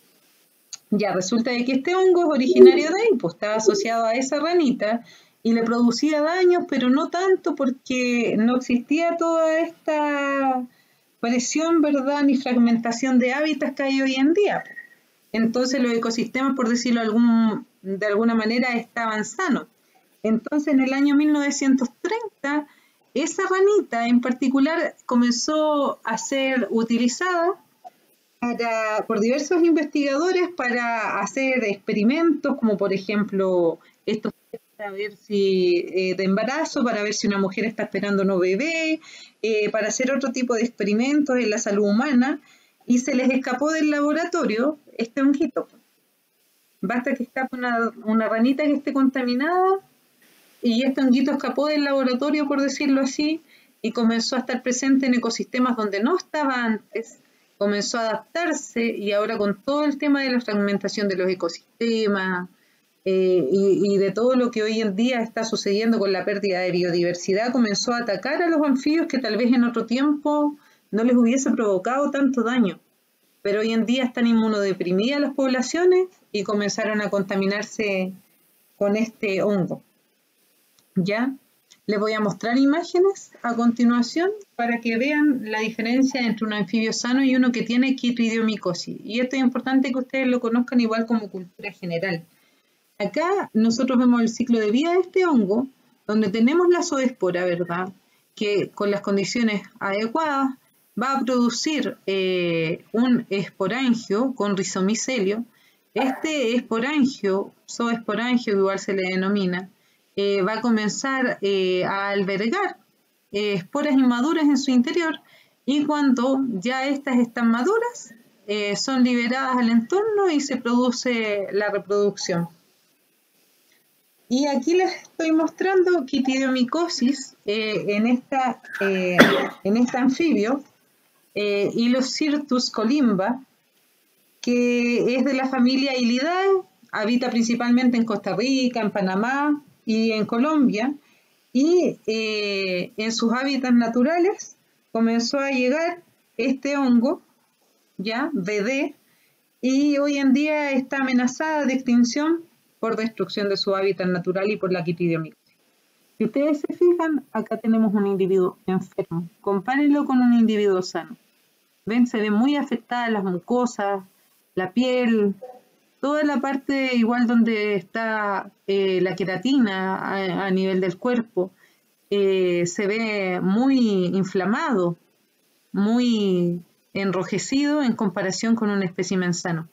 Ya, resulta de que este hongo es originario de ahí, pues estaba asociado a esa ranita y le producía daños, pero no tanto porque no existía toda esta presión, ¿verdad?, ni fragmentación de hábitats que hay hoy en día. Entonces los ecosistemas, por decirlo algún, de alguna manera, estaban sanos. Entonces en el año mil novecientos treinta, esa ranita en particular comenzó a ser utilizada para, por diversos investigadores para hacer experimentos, como por ejemplo estos para ver si eh, de embarazo, para ver si una mujer está esperando no bebé, eh, para hacer otro tipo de experimentos en la salud humana, y se les escapó del laboratorio este honguito. Basta que escape una, una ranita que esté contaminada y este honguito escapó del laboratorio, por decirlo así, y comenzó a estar presente en ecosistemas donde no estaba antes. comenzó a adaptarse y ahora con todo el tema de la fragmentación de los ecosistemas eh, y, y de todo lo que hoy en día está sucediendo con la pérdida de biodiversidad, comenzó a atacar a los anfibios que tal vez en otro tiempo no les hubiese provocado tanto daño. Pero hoy en día están inmunodeprimidas las poblaciones y comenzaron a contaminarse con este hongo. ¿Ya? Les voy a mostrar imágenes a continuación para que vean la diferencia entre un anfibio sano y uno que tiene quitridiomicosis. Y esto es importante que ustedes lo conozcan igual como cultura general. Acá nosotros vemos el ciclo de vida de este hongo, donde tenemos la zoospora, ¿verdad? Que con las condiciones adecuadas va a producir eh, un esporangio con rizomicelio. Este esporangio, zoosporangio igual se le denomina, eh, va a comenzar eh, a albergar eh, esporas inmaduras en su interior y cuando ya estas están maduras eh, son liberadas al entorno y se produce la reproducción. Y aquí les estoy mostrando quitridiomicosis eh, en, esta, eh, en este anfibio, eh, Hylocertus colimba, que es de la familia Hylidae, habita principalmente en Costa Rica, en Panamá y en Colombia, y eh, en sus hábitats naturales comenzó a llegar este hongo, ya, B D, y hoy en día está amenazada de extinción por destrucción de su hábitat natural y por la quitridiomicosis. Si ustedes se fijan, acá tenemos un individuo enfermo. Compárenlo con un individuo sano. ¿Ven? Se ven muy afectadas las mucosas, la piel, toda la parte igual donde está eh, la queratina a, a nivel del cuerpo. Eh, se ve muy inflamado, muy enrojecido en comparación con un espécimen sano.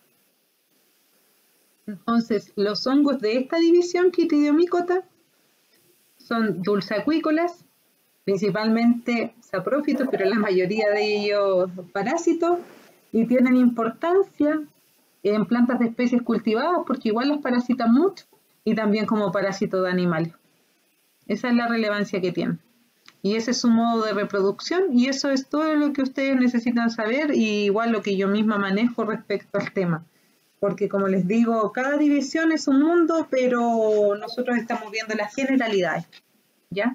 Entonces, los hongos de esta división Quitidiomycota son dulceacuícolas, principalmente saprófitos, pero la mayoría de ellos parásitos, y tienen importancia en plantas de especies cultivadas porque igual los parasitan mucho y también como parásitos de animales. Esa es la relevancia que tienen. Y ese es su modo de reproducción y eso es todo lo que ustedes necesitan saber y igual lo que yo misma manejo respecto al tema. Porque como les digo, cada división es un mundo, pero nosotros estamos viendo las generalidades, ¿ya?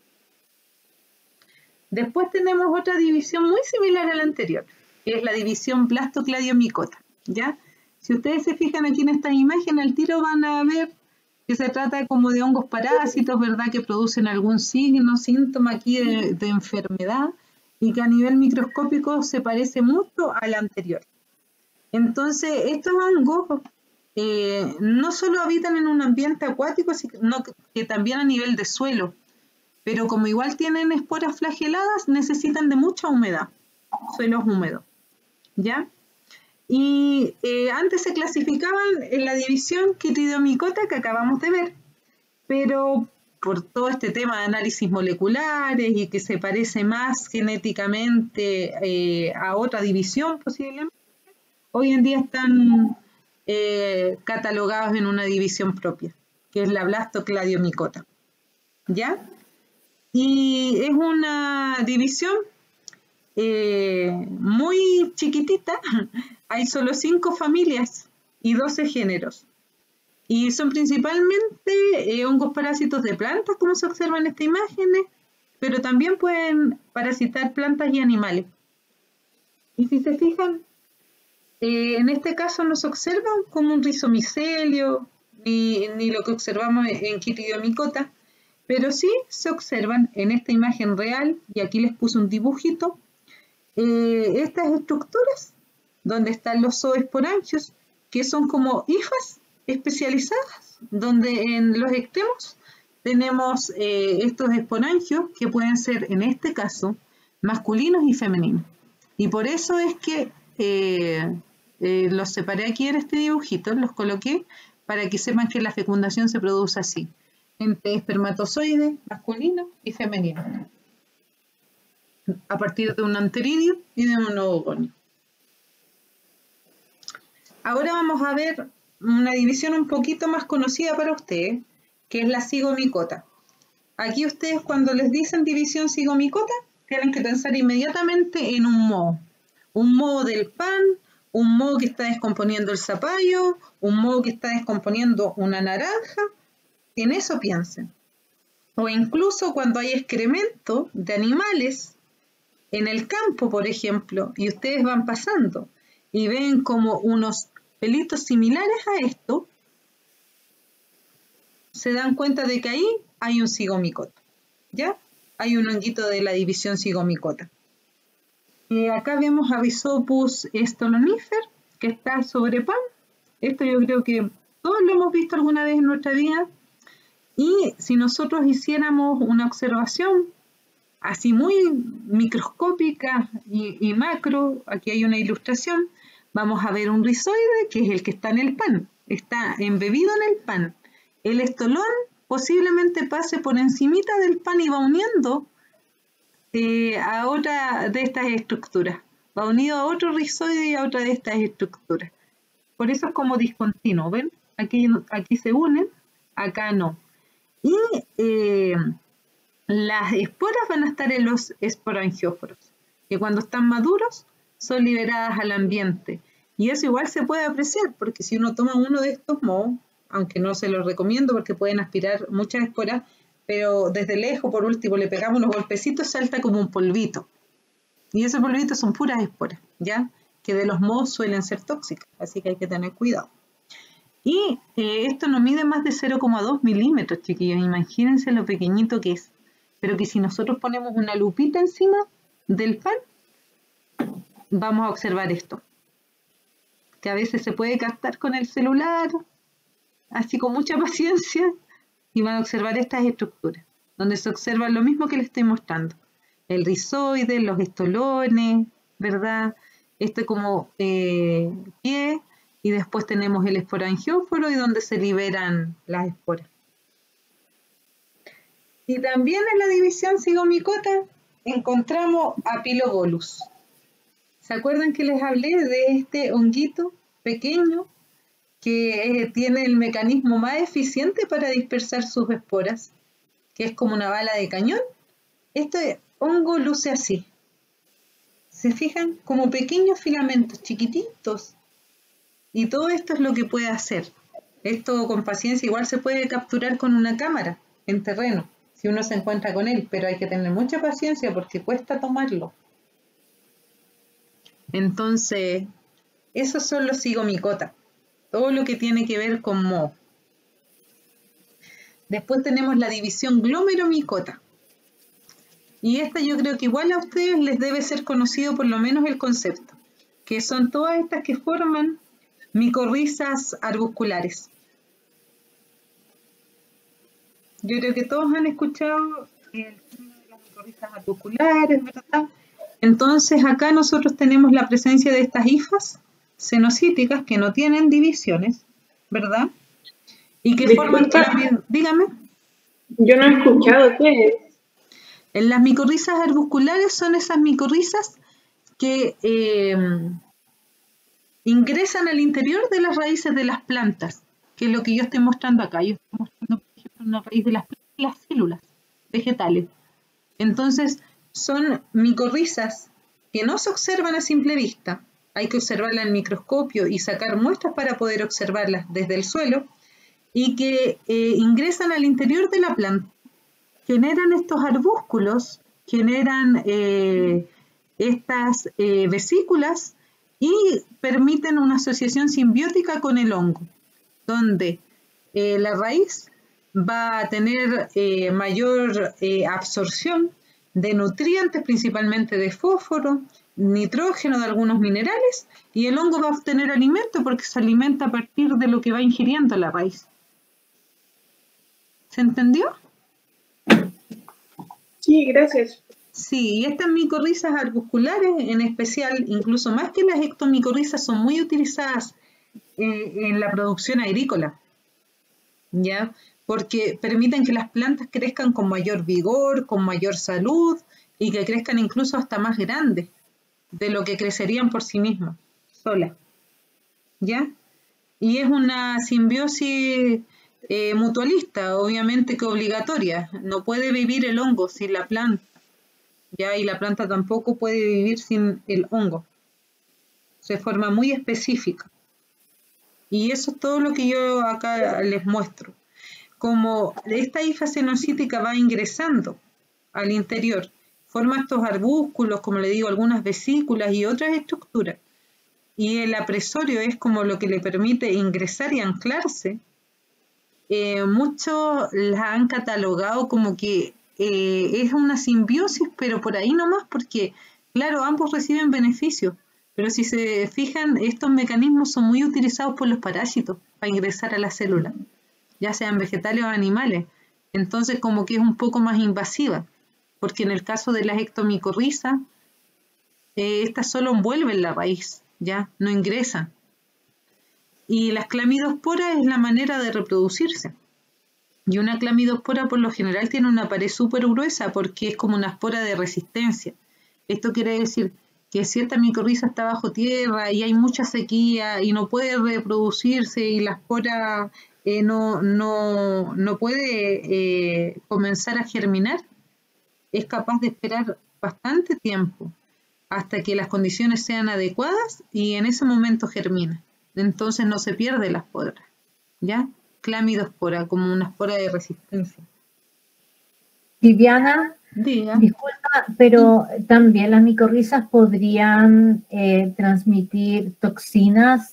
Después tenemos otra división muy similar a la anterior, que es la división Blastocladiomycota, ¿ya? Si ustedes se fijan aquí en esta imagen, al tiro van a ver que se trata como de hongos parásitos, ¿verdad? Que producen algún signo, síntoma aquí de, de enfermedad y que a nivel microscópico se parece mucho al anterior. Entonces, estos hongos eh, no solo habitan en un ambiente acuático, sino que, que también a nivel de suelo. Pero como igual tienen esporas flageladas, necesitan de mucha humedad, suelos húmedos, ¿ya? Y eh, antes se clasificaban en la división Quitidiomycota que acabamos de ver, pero por todo este tema de análisis moleculares y que se parece más genéticamente eh, a otra división posiblemente, hoy en día están eh, catalogados en una división propia, que es la Blastocladiomycota, ¿ya? Y es una división eh, muy chiquitita, hay solo cinco familias y doce géneros. Y son principalmente eh, hongos parásitos de plantas, como se observa en esta imagen, pero también pueden parasitar plantas y animales. Y si se fijan, eh, en este caso no se observan como un rizomicelio, ni, ni lo que observamos en Quitidiomycota, pero sí se observan en esta imagen real, y aquí les puse un dibujito, eh, estas estructuras donde están los zooesporangios, que son como hifas especializadas, donde en los extremos tenemos eh, estos esporangios que pueden ser, en este caso, masculinos y femeninos. Y por eso es que eh, eh, los separé aquí en este dibujito, los coloqué para que sepan que la fecundación se produce así, entre espermatozoides masculino y femenino, a partir de un anteridio y de un oogonio. Ahora vamos a ver una división un poquito más conocida para ustedes, que es la zigomicota. Aquí ustedes cuando les dicen división zigomicota, tienen que pensar inmediatamente en un moho. un moho del pan, un moho que está descomponiendo el zapallo, un moho que está descomponiendo una naranja. En eso piensen. O incluso cuando hay excremento de animales en el campo, por ejemplo, y ustedes van pasando y ven como unos pelitos similares a esto, se dan cuenta de que ahí hay un zigomicota, ¿ya? Hay un honguito de la división zigomicota. Y acá vemos a Rhizopus stolonifer, que está sobre pan. Esto yo creo que todos lo hemos visto alguna vez en nuestra vida. Y si nosotros hiciéramos una observación así muy microscópica y, y macro, aquí hay una ilustración, vamos a ver un rizoide que es el que está en el pan, está embebido en el pan. El estolón posiblemente pase por encimita del pan y va uniendo eh, a otra de estas estructuras, va unido a otro rizoide y a otra de estas estructuras. Por eso es como discontinuo, ¿ven? Aquí, aquí se unen, acá no. Y eh, las esporas van a estar en los esporangióforos, que cuando están maduros son liberadas al ambiente. Y eso igual se puede apreciar, porque si uno toma uno de estos mohos, aunque no se los recomiendo porque pueden aspirar muchas esporas, pero desde lejos, por último, le pegamos unos golpecitos, salta como un polvito. Y esos polvitos son puras esporas, ¿ya? Que de los mohos suelen ser tóxicas, así que hay que tener cuidado. Y eh, esto no mide más de cero coma dos milímetros, chiquillos. Imagínense lo pequeñito que es. Pero que si nosotros ponemos una lupita encima del pan, vamos a observar esto. Que a veces se puede captar con el celular, así con mucha paciencia, y van a observar estas estructuras, donde se observa lo mismo que les estoy mostrando. El rizoide, los estolones, ¿verdad? Este como eh, pie. Y después tenemos el esporangióforo y donde se liberan las esporas. Y también en la división zigomicota encontramos Aphilobolus. ¿Se acuerdan que les hablé de este honguito pequeño que eh, tiene el mecanismo más eficiente para dispersar sus esporas? Que es como una bala de cañón. Este hongo luce así. ¿Se fijan? Como pequeños filamentos chiquititos. Y todo esto es lo que puede hacer. Esto con paciencia igual se puede capturar con una cámara en terreno, si uno se encuentra con él, pero hay que tener mucha paciencia porque cuesta tomarlo. Entonces, esos son los zigomicota, todo lo que tiene que ver con moho. Después tenemos la división glomeromicota. Y esta yo creo que igual a ustedes les debe ser conocido por lo menos el concepto, que son todas estas que forman micorrizas arbusculares. Yo creo que todos han escuchado el tema de las micorrizas arbusculares, ¿verdad? Entonces acá nosotros tenemos la presencia de estas hifas cenocíticas que no tienen divisiones, ¿verdad? Y que Disculpa, forman... Dígame. Yo no he escuchado qué es. En las micorrizas arbusculares son esas micorrizas que... Eh, ingresan al interior de las raíces de las plantas, que es lo que yo estoy mostrando acá. Yo estoy mostrando, por ejemplo, una raíz de las, las células vegetales. Entonces, son micorrizas que no se observan a simple vista. Hay que observarlas en microscopio y sacar muestras para poder observarlas desde el suelo, y que eh, ingresan al interior de la planta. Generan estos arbúsculos, generan eh, estas eh, vesículas, y permiten una asociación simbiótica con el hongo, donde eh, la raíz va a tener eh, mayor eh, absorción de nutrientes, principalmente de fósforo, nitrógeno, de algunos minerales, y el hongo va a obtener alimento porque se alimenta a partir de lo que va ingiriendo la raíz. ¿Se entendió? Sí, gracias. Sí, estas micorrizas arbusculares en especial, incluso más que las ectomicorrizas, son muy utilizadas eh, en la producción agrícola, ¿ya? Porque permiten que las plantas crezcan con mayor vigor, con mayor salud y que crezcan incluso hasta más grandes de lo que crecerían por sí mismas, solas, ¿ya? Y es una simbiosis eh, mutualista, obviamente que obligatoria. No puede vivir el hongo sin la planta. ¿Ya? Y la planta tampoco puede vivir sin el hongo. de forma muy específica. Y eso es todo lo que yo acá les muestro. Como esta hifa cenocítica va ingresando al interior, forma estos arbúsculos, como le digo, algunas vesículas y otras estructuras. Y el apresorio es como lo que le permite ingresar y anclarse. Eh, muchos la han catalogado como que eh, es una simbiosis, pero por ahí nomás, porque, claro, ambos reciben beneficios. Pero si se fijan, estos mecanismos son muy utilizados por los parásitos para ingresar a la célula, ya sean vegetales o animales. Entonces, como que es un poco más invasiva, porque en el caso de las ectomicorrizas, eh, estas solo envuelven la raíz, ya no ingresan. Y las clamidosporas es la manera de reproducirse. Y una clamidospora por lo general tiene una pared súper gruesa porque es como una espora de resistencia. Esto quiere decir que cierta micorriza está bajo tierra y hay mucha sequía y no puede reproducirse y la espora eh, no, no, no puede eh, comenzar a germinar. Es capaz de esperar bastante tiempo hasta que las condiciones sean adecuadas y en ese momento germina. Entonces no se pierde la espora, ¿ya? Clamidospora, como una espora de resistencia. Viviana, Diga. disculpa, pero también las micorrizas podrían eh, transmitir toxinas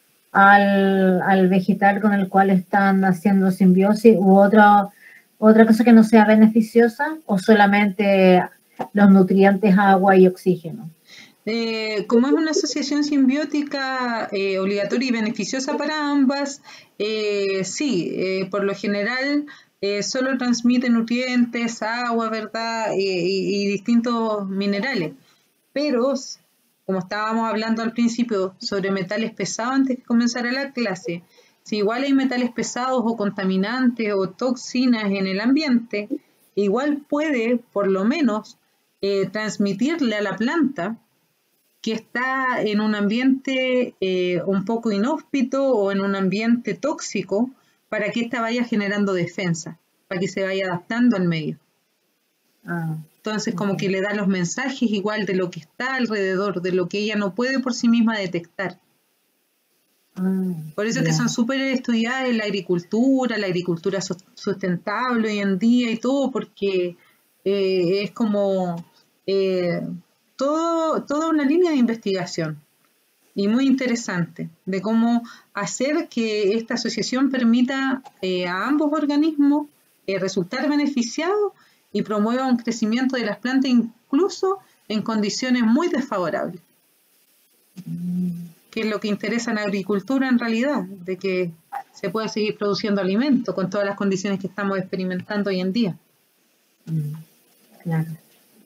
al, al vegetal con el cual están haciendo simbiosis u otra, otra cosa que no sea beneficiosa, o solamente los nutrientes, agua y oxígeno. Eh, como es una asociación simbiótica eh, obligatoria y beneficiosa para ambas, eh, sí, eh, por lo general eh, solo transmite nutrientes, agua, ¿verdad? Y, y, y distintos minerales. Pero, como estábamos hablando al principio sobre metales pesados antes de comenzar la clase, si igual hay metales pesados o contaminantes o toxinas en el ambiente, igual puede, por lo menos, eh, transmitirle a la planta que está en un ambiente eh, un poco inhóspito o en un ambiente tóxico para que ésta vaya generando defensa, para que se vaya adaptando al medio. Ah, Entonces, como okay. que le da los mensajes igual de lo que está alrededor, de lo que ella no puede por sí misma detectar. ah, Por eso yeah. es que son súper estudiadas en la agricultura, la agricultura sustentable hoy en día y todo, porque eh, es como... Eh, Todo, toda una línea de investigación y muy interesante de cómo hacer que esta asociación permita eh, a ambos organismos eh, resultar beneficiados y promueva un crecimiento de las plantas incluso en condiciones muy desfavorables, que es lo que interesa en la agricultura en realidad, de que se pueda seguir produciendo alimento con todas las condiciones que estamos experimentando hoy en día. Claro.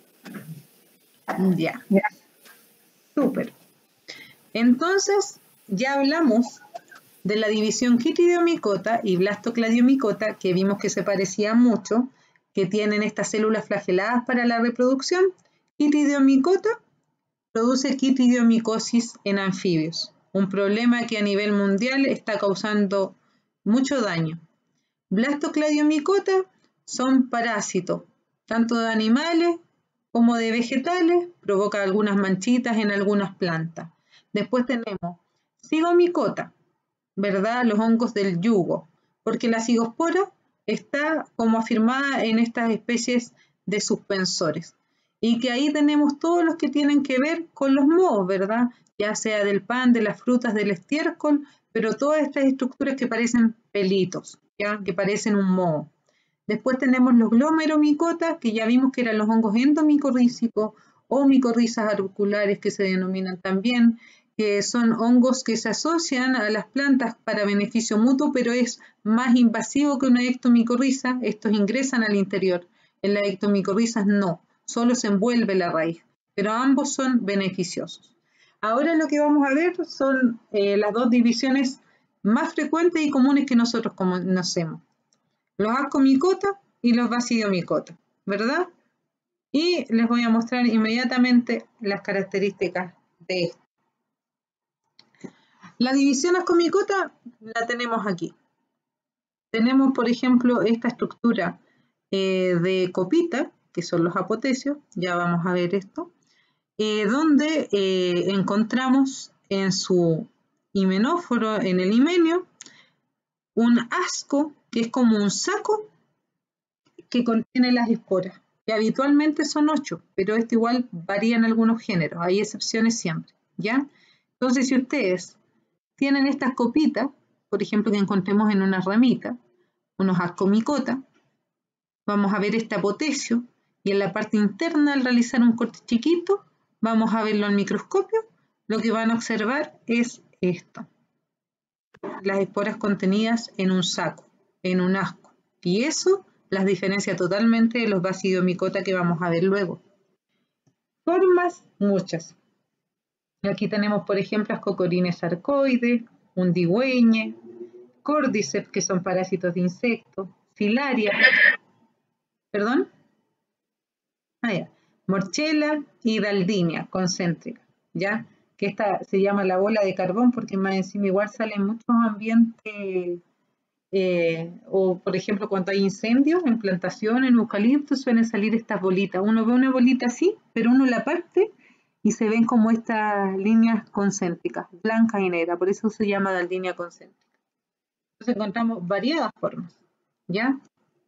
Ya, súper. Entonces, ya hablamos de la división quitidiomicota y blastocladiomicota, que vimos que se parecían mucho, que tienen estas células flageladas para la reproducción. Quitidiomicota produce quitidiomicosis en anfibios, un problema que a nivel mundial está causando mucho daño. Blastocladiomicota son parásitos, tanto de animales como de vegetales, provoca algunas manchitas en algunas plantas. Después tenemos zigomicota, ¿verdad? Los hongos del yugo, porque la cigospora está como afirmada en estas especies de suspensores. Y que ahí tenemos todos los que tienen que ver con los mohos, ¿verdad? Ya sea del pan, de las frutas, del estiércol, pero todas estas estructuras que parecen pelitos, ¿ya? Que parecen un moho. Después tenemos los glomeromicotas, que ya vimos que eran los hongos endomicorrícicos o micorrizas arbusculares que se denominan también, que son hongos que se asocian a las plantas para beneficio mutuo, pero es más invasivo que una ectomicorriza. Estos ingresan al interior. En las ectomicorrizas no, solo se envuelve la raíz, pero ambos son beneficiosos. Ahora lo que vamos a ver son eh, las dos divisiones más frecuentes y comunes que nosotros conocemos. Los ascomicota y los basidiomicota, ¿verdad? Y les voy a mostrar inmediatamente las características de esto. La división ascomicota la tenemos aquí. Tenemos, por ejemplo, esta estructura eh, de copita, que son los apotecios, ya vamos a ver esto, eh, donde eh, encontramos en su himenóforo, en el himenio, un asco, que es como un saco que contiene las esporas, que habitualmente son ocho, pero esto igual varía en algunos géneros, hay excepciones siempre, ¿ya? Entonces, si ustedes tienen estas copitas, por ejemplo, que encontremos en una ramita, unos ascomicota, vamos a ver este apotecio, y en la parte interna, al realizar un corte chiquito, vamos a verlo al microscopio, lo que van a observar es esto, las esporas contenidas en un saco, en un asco, y eso las diferencia totalmente de los basidiomicota que vamos a ver luego. Formas, muchas. Aquí tenemos, por ejemplo, ascocorines sarcoides, undigüeñe, cordyceps, que son parásitos de insectos, filaria, perdón, ah, ya. Morchella y daldinia concéntrica, ¿ya? Que esta se llama la bola de carbón porque más encima igual sale en muchos ambientes, eh, o por ejemplo cuando hay incendios en plantaciones, en eucalipto, suelen salir estas bolitas. Uno ve una bolita así, pero uno la parte y se ven como estas líneas concéntricas, blancas y negras, por eso se llama daldinia concéntrica. Entonces encontramos variadas formas, ¿ya?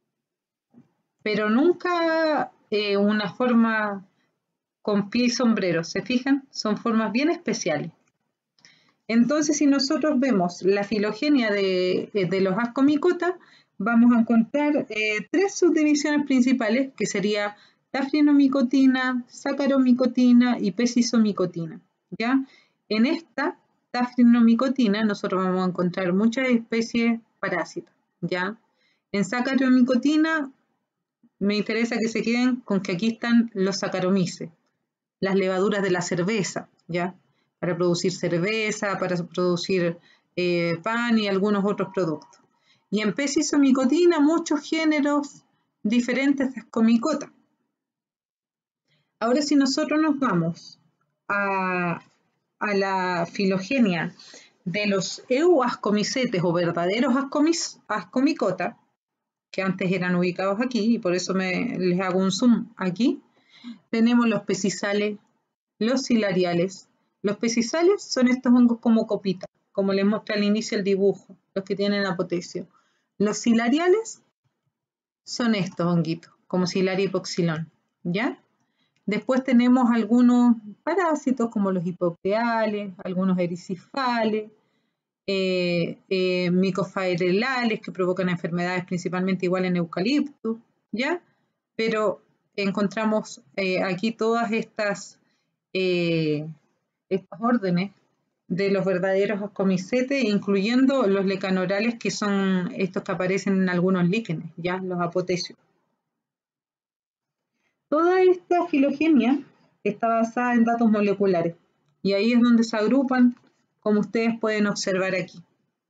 Pero nunca eh, una forma con pie y sombrero, ¿se fijan? Son formas bien especiales. Entonces, si nosotros vemos la filogenia de, de los ascomicota, vamos a encontrar eh, tres subdivisiones principales, que sería tafrinomicotina, sacaromicotina y pesisomicotina, ¿ya? En esta tafrinomicotina nosotros vamos a encontrar muchas especies parásitas, ¿ya? En sacaromicotina me interesa que se queden con que aquí están los saccharomyces, las levaduras de la cerveza, ¿ya? Para producir cerveza, para producir eh, pan y algunos otros productos. Y en pesisomicotina muchos géneros diferentes de ascomicota. Ahora si nosotros nos vamos a, a la filogenia de los euascomicetes o verdaderos ascomis, ascomicota, que antes eran ubicados aquí, y por eso me, les hago un zoom aquí, tenemos los pecizales, los ciliariales. Los pecizales son estos hongos como copitas, como les mostré al inicio el dibujo, los que tienen apotecio. Los ciliariales son estos honguitos, como Cilaria hipoxilon, ¿ya? Después tenemos algunos parásitos como los hipocreales, algunos erisifales, eh, eh, micofaerelales que provocan enfermedades principalmente igual en eucalipto, ¿ya? Pero encontramos eh, aquí todas estas, eh, estas órdenes de los verdaderos ascomicetes, incluyendo los lecanorales, que son estos que aparecen en algunos líquenes, ¿ya? Los apotecios. Toda esta filogenia está basada en datos moleculares y ahí es donde se agrupan, como ustedes pueden observar aquí.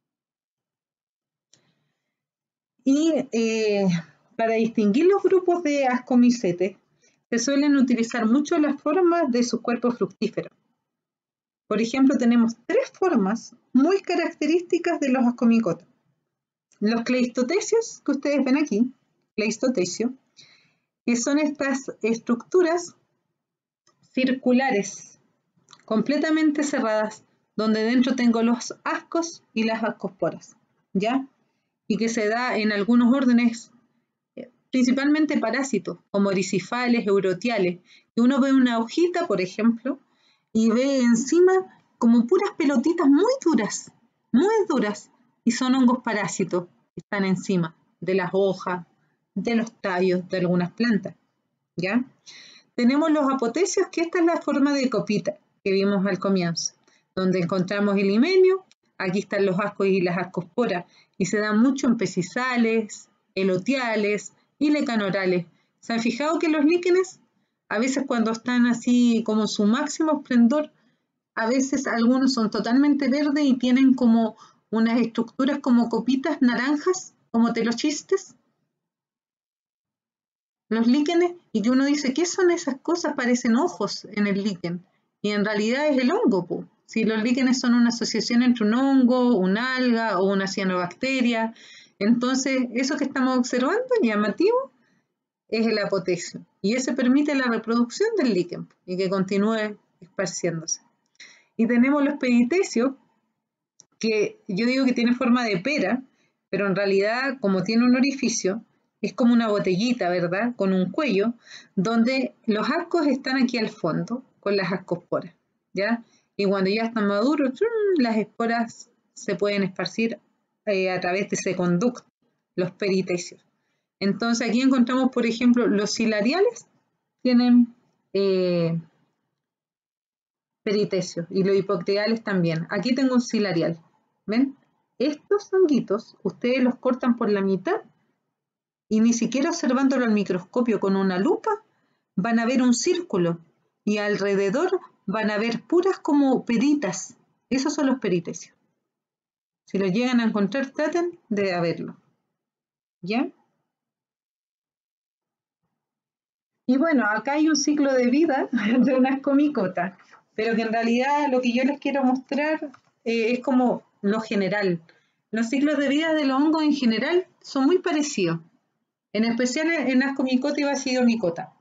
Y eh, para distinguir los grupos de ascomicetes, se suelen utilizar mucho las formas de sus cuerpos fructíferos. Por ejemplo, tenemos tres formas muy características de los ascomicota. Los cleistotecios, que ustedes ven aquí, cleistotecio, que son estas estructuras circulares, completamente cerradas, donde dentro tengo los ascos y las ascosporas, ¿ya? Y que se da en algunos órdenes, principalmente parásitos, como erisifales, eurotiales, que uno ve una hojita, por ejemplo, y ve encima como puras pelotitas muy duras, muy duras, y son hongos parásitos que están encima de las hojas, de los tallos de algunas plantas, ¿ya? Tenemos los apotecios, que esta es la forma de copita que vimos al comienzo, donde encontramos el himenio, aquí están los ascos y las ascosporas, y se dan mucho en pecizales, elotiales y lecanorales. ¿Se han fijado que los líquenes, a veces cuando están así como su máximo esplendor, a veces algunos son totalmente verdes y tienen como unas estructuras como copitas naranjas, como telochistes? Los líquenes, y que uno dice, ¿qué son esas cosas? Parecen ojos en el líquen, y en realidad es el hongo, po. Si los líquenes son una asociación entre un hongo, un alga o una cianobacteria, entonces eso que estamos observando, llamativo, es el apotecio, y ese permite la reproducción del líquen y que continúe esparciéndose. Y tenemos los peritecios, que yo digo que tiene forma de pera, pero en realidad, como tiene un orificio, es como una botellita, ¿verdad? Con un cuello, donde los ascos están aquí al fondo, con las ascosporas, ¿ya? Y cuando ya están maduros, las esporas se pueden esparcir eh, a través de ese conducto, los peritecios. Entonces aquí encontramos, por ejemplo, los ciliariales tienen eh, peritecios y los hipoctidiales también. Aquí tengo un ciliarial, ¿ven? Estos honguitos, ustedes los cortan por la mitad y ni siquiera observándolo al microscopio con una lupa, van a ver un círculo y alrededor van a ver puras como peritas. Esos son los peritecios. Si los llegan a encontrar, traten de verlo. ¿Ya? Y bueno, acá hay un ciclo de vida de una ascomicota, pero que en realidad lo que yo les quiero mostrar eh, es como lo general. Los ciclos de vida de los hongos en general son muy parecidos, en especial en ascomicota y basidiomicota.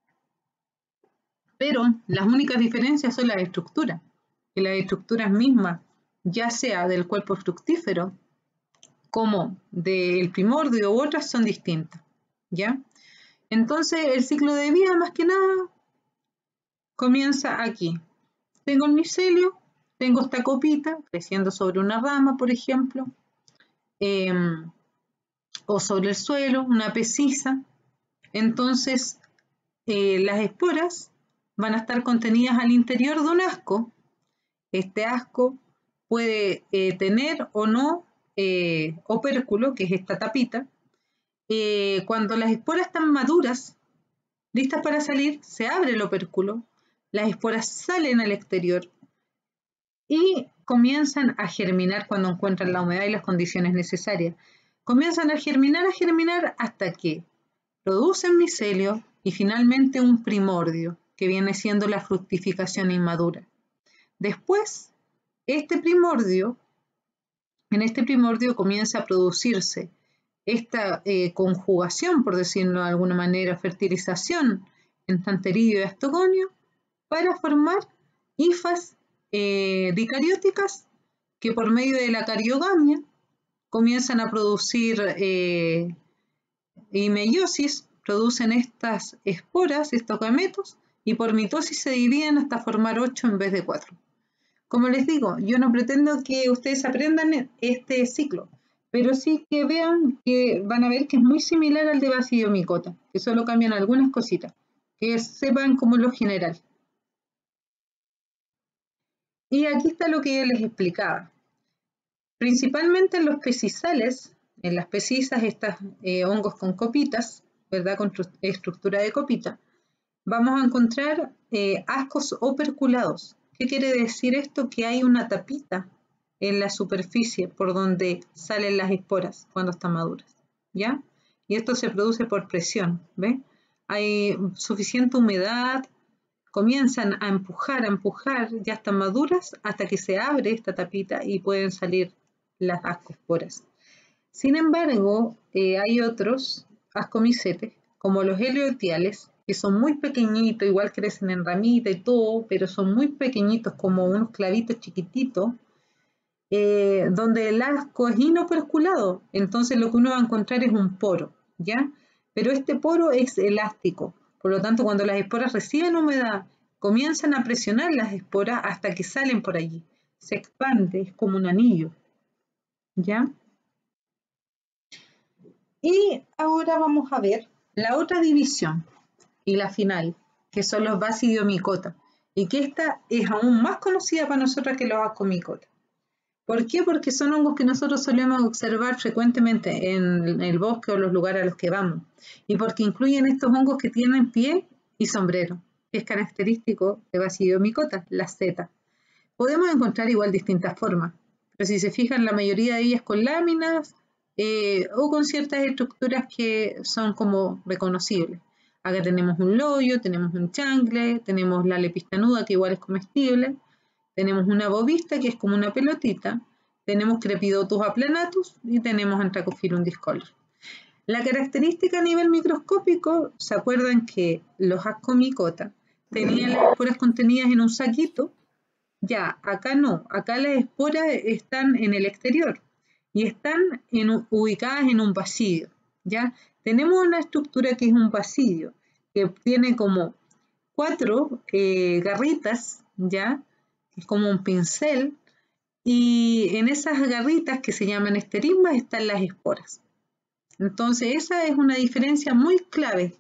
Pero las únicas diferencias son las estructuras, que las estructuras mismas, ya sea del cuerpo fructífero como del primordio u otras, son distintas, ¿ya? Entonces el ciclo de vida más que nada comienza aquí. Tengo el micelio, tengo esta copita creciendo sobre una rama, por ejemplo, eh, o sobre el suelo, una pecisa. Entonces eh, las esporas van a estar contenidas al interior de un asco. Este asco puede eh, tener o no eh, opérculo, que es esta tapita. Eh, cuando las esporas están maduras, listas para salir, se abre el opérculo, las esporas salen al exterior y comienzan a germinar cuando encuentran la humedad y las condiciones necesarias. Comienzan a germinar, a germinar hasta que producen micelio y finalmente un primordio, que viene siendo la fructificación inmadura. Después, este primordio, en este primordio comienza a producirse esta eh, conjugación, por decirlo de alguna manera, fertilización entre anteridio y astogonio, para formar hifas eh, dicarióticas que por medio de la cariogamia comienzan a producir eh, y meiosis, producen estas esporas, estos gametos, y por mitosis se dividen hasta formar ocho en vez de cuatro. Como les digo, yo no pretendo que ustedes aprendan este ciclo, pero sí que vean que van a ver que es muy similar al de basidiomicota, que solo cambian algunas cositas, que sepan como lo general. Y aquí está lo que les explicaba. Principalmente en los pecizales, en las pecizas, estos eh, hongos con copitas, ¿verdad? Con estructura de copita, vamos a encontrar eh, ascos operculados. ¿Qué quiere decir esto? Que hay una tapita en la superficie por donde salen las esporas cuando están maduras, ¿ya? Y esto se produce por presión, ¿ve? Hay suficiente humedad, comienzan a empujar, a empujar, ya están maduras hasta que se abre esta tapita y pueden salir las ascosporas. Sin embargo, eh, hay otros ascomicetes, como los heliotiales, que son muy pequeñitos, igual crecen en ramita y todo, pero son muy pequeñitos, como unos clavitos chiquititos, eh, donde el asco es inoperculado. Entonces lo que uno va a encontrar es un poro, ¿ya? Pero este poro es elástico, por lo tanto cuando las esporas reciben humedad, comienzan a presionar las esporas hasta que salen por allí. Se expande, es como un anillo, ¿ya? Y ahora vamos a ver la otra división y la final, que son los basidiomicota, y que esta es aún más conocida para nosotros que los ascomicota. ¿Por qué? Porque son hongos que nosotros solemos observar frecuentemente en el bosque o los lugares a los que vamos, y porque incluyen estos hongos que tienen pie y sombrero, que es característico de basidiomicota, la seta. Podemos encontrar igual distintas formas, pero si se fijan, la mayoría de ellas con láminas eh, o con ciertas estructuras que son como reconocibles. Acá tenemos un loyo, tenemos un changle, tenemos la lepistanuda, que igual es comestible, tenemos una bovista, que es como una pelotita, tenemos Crepidotus aplanatus y tenemos Antracophyllum discolor. La característica a nivel microscópico, ¿se acuerdan que los ascomicota tenían las esporas contenidas en un saquito? Ya, acá no, acá las esporas están en el exterior y están en, ubicadas en un basidio, ¿ya? Tenemos una estructura que es un basidio, que tiene como cuatro eh, garritas, ¿ya? Es como un pincel, y en esas garritas que se llaman esterismas están las esporas. Entonces esa es una diferencia muy clave,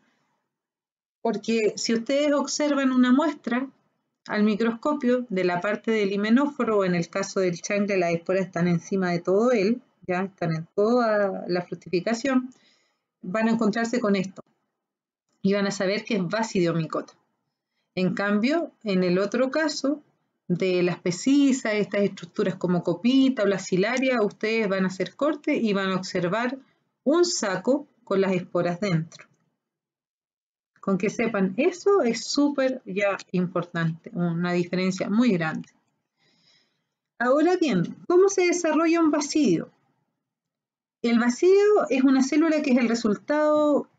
porque si ustedes observan una muestra al microscopio de la parte del himenóforo, o en el caso del changle las esporas están encima de todo él, ya están en toda la fructificación, van a encontrarse con esto y van a saber que es basidiomicota. En cambio, en el otro caso de las pesisas, estas estructuras como copita o la cilaria, ustedes van a hacer corte y van a observar un saco con las esporas dentro. Con que sepan eso es súper ya importante, una diferencia muy grande. Ahora bien, ¿cómo se desarrolla un basidio? El basidio es una célula que es el resultado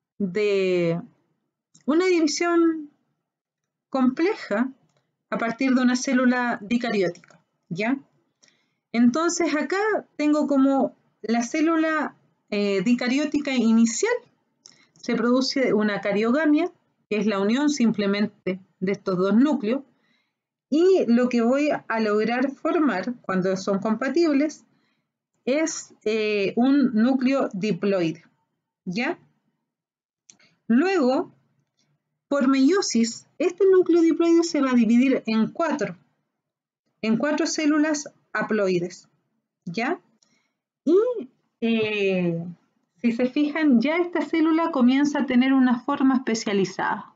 de una división compleja a partir de una célula dicariótica, ¿ya? Entonces acá tengo como la célula eh, dicariótica inicial, se produce una cariogamia, que es la unión simplemente de estos dos núcleos, y lo que voy a lograr formar cuando son compatibles es eh, un núcleo diploide, ¿ya? Luego, por meiosis, este núcleo diploide se va a dividir en cuatro, en cuatro células haploides, ¿ya? Y eh, si se fijan, ya esta célula comienza a tener una forma especializada.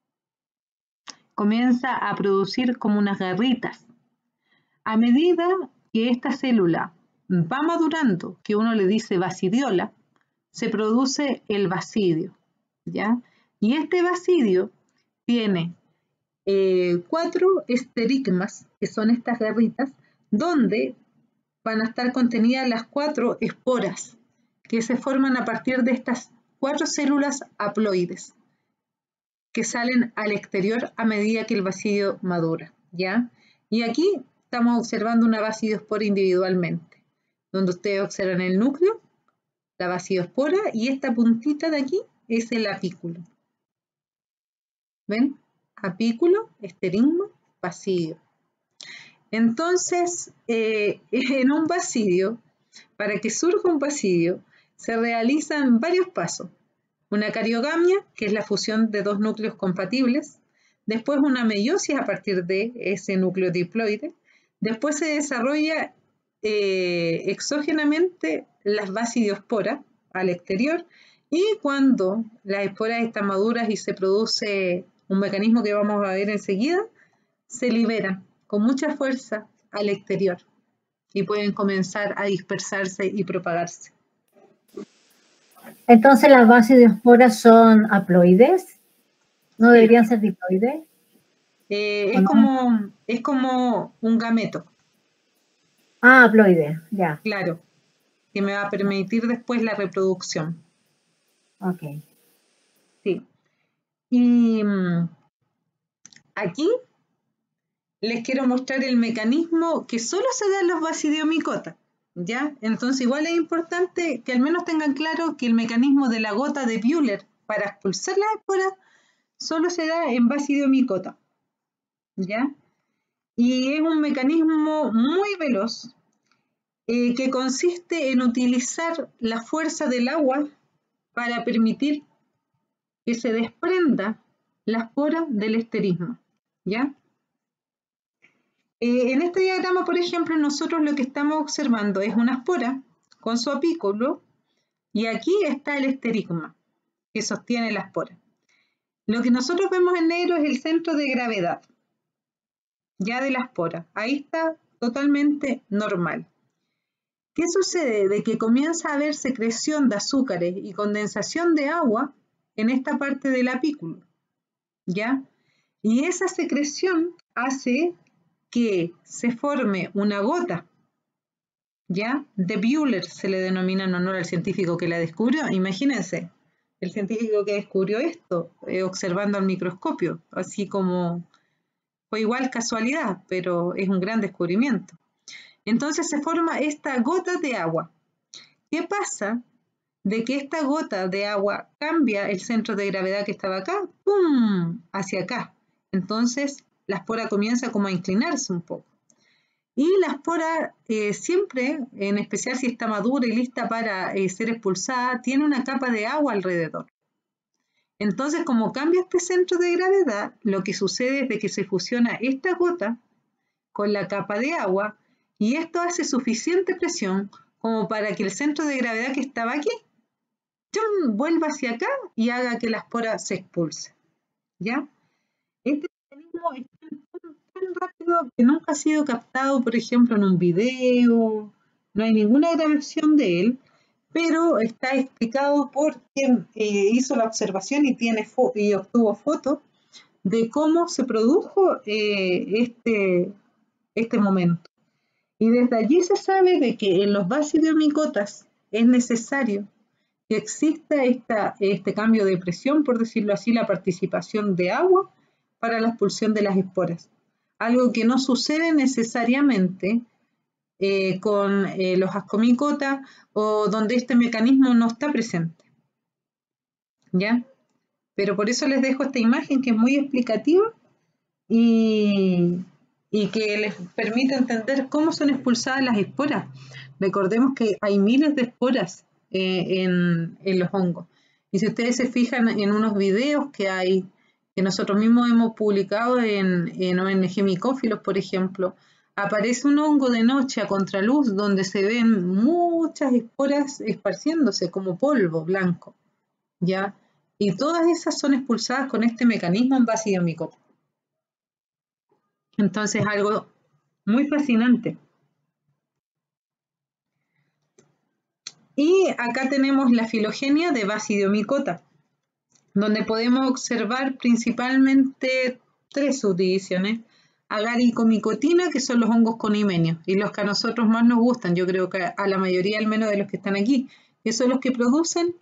Comienza a producir como unas garritas. A medida que esta célula va madurando, que uno le dice basidiola, se produce el basidio, ¿ya? Y este basidio tiene eh, cuatro esterigmas, que son estas garritas, donde van a estar contenidas las cuatro esporas, que se forman a partir de estas cuatro células haploides, que salen al exterior a medida que el basidio madura, ¿ya? Y aquí estamos observando una basidiospora individualmente, donde ustedes observan el núcleo, la basidiospora, y esta puntita de aquí es el apículo. ¿Ven? Apículo, esterigma, basidio. Entonces, eh, en un basidio, para que surja un basidio, se realizan varios pasos. Una cariogamia, que es la fusión de dos núcleos compatibles, después una meiosis a partir de ese núcleo diploide, después se desarrolla eh, exógenamente las basidiosporas al exterior, y cuando las esporas están maduras y se produce un mecanismo que vamos a ver enseguida, se liberan con mucha fuerza al exterior y pueden comenzar a dispersarse y propagarse. Entonces, ¿las basidiosporas son haploides? ¿No deberían ser diploides? Eh, es, como, es como un gameto. Ah, haploide, ya. Claro, que me va a permitir después la reproducción. Ok. Sí. Y um, aquí les quiero mostrar el mecanismo que solo se da en los basidiomicota, ¿ya? Entonces igual es importante que al menos tengan claro que el mecanismo de la gota de Buehler para expulsar las esporas solo se da en basidiomicota, ¿ya? Y es un mecanismo muy veloz eh, que consiste en utilizar la fuerza del agua para permitir que se desprenda la espora del esterismo, ¿ya? Eh, en este diagrama, por ejemplo, nosotros lo que estamos observando es una espora con su apículo y aquí está el esterigma que sostiene la espora. Lo que nosotros vemos en negro es el centro de gravedad, ya de la espora. Ahí está totalmente normal. ¿Qué sucede? De que comienza a haber secreción de azúcares y condensación de agua en esta parte del apículo, ¿ya? Y esa secreción hace que se forme una gota, ¿ya? De Buehler se le denomina en honor al científico que la descubrió. Imagínense, el científico que descubrió esto, eh, observando al microscopio, así como fue igual casualidad, pero es un gran descubrimiento. Entonces se forma esta gota de agua. ¿Qué pasa? De que esta gota de agua cambia el centro de gravedad que estaba acá, ¡pum!, hacia acá. Entonces la espora comienza como a inclinarse un poco. Y la espora eh, siempre, en especial si está madura y lista para eh, ser expulsada, tiene una capa de agua alrededor. Entonces, como cambia este centro de gravedad, lo que sucede es de que se fusiona esta gota con la capa de agua y esto hace suficiente presión como para que el centro de gravedad que estaba aquí ¡chum!, vuelva hacia acá y haga que la espora se expulse. ¿Ya? Este mecanismo es tan, tan, tan rápido que nunca ha sido captado, por ejemplo, en un video, no hay ninguna grabación de él, pero está explicado por quien eh, hizo la observación y, tiene y obtuvo fotos de cómo se produjo eh, este, este momento. Y desde allí se sabe de que en los basidiomicotas es necesario que exista esta, este cambio de presión, por decirlo así, la participación de agua para la expulsión de las esporas. Algo que no sucede necesariamente eh, con eh, los ascomicotas o donde este mecanismo no está presente. ¿Ya? Pero por eso les dejo esta imagen que es muy explicativa y, y que les permite entender cómo son expulsadas las esporas. Recordemos que hay miles de esporas eh, en, en los hongos. Y si ustedes se fijan en unos videos que hay, que nosotros mismos hemos publicado en, en O N G Micófilos, por ejemplo, aparece un hongo de noche a contraluz donde se ven muchas esporas esparciéndose como polvo blanco, ¿ya? Y todas esas son expulsadas con este mecanismo en basidiomicota. Entonces, algo muy fascinante. Y acá tenemos la filogenia de basidiomicota, donde podemos observar principalmente tres subdivisiones. Agaricomicotina, que son los hongos con himenios, y los que a nosotros más nos gustan, yo creo que a la mayoría al menos de los que están aquí, que son los que producen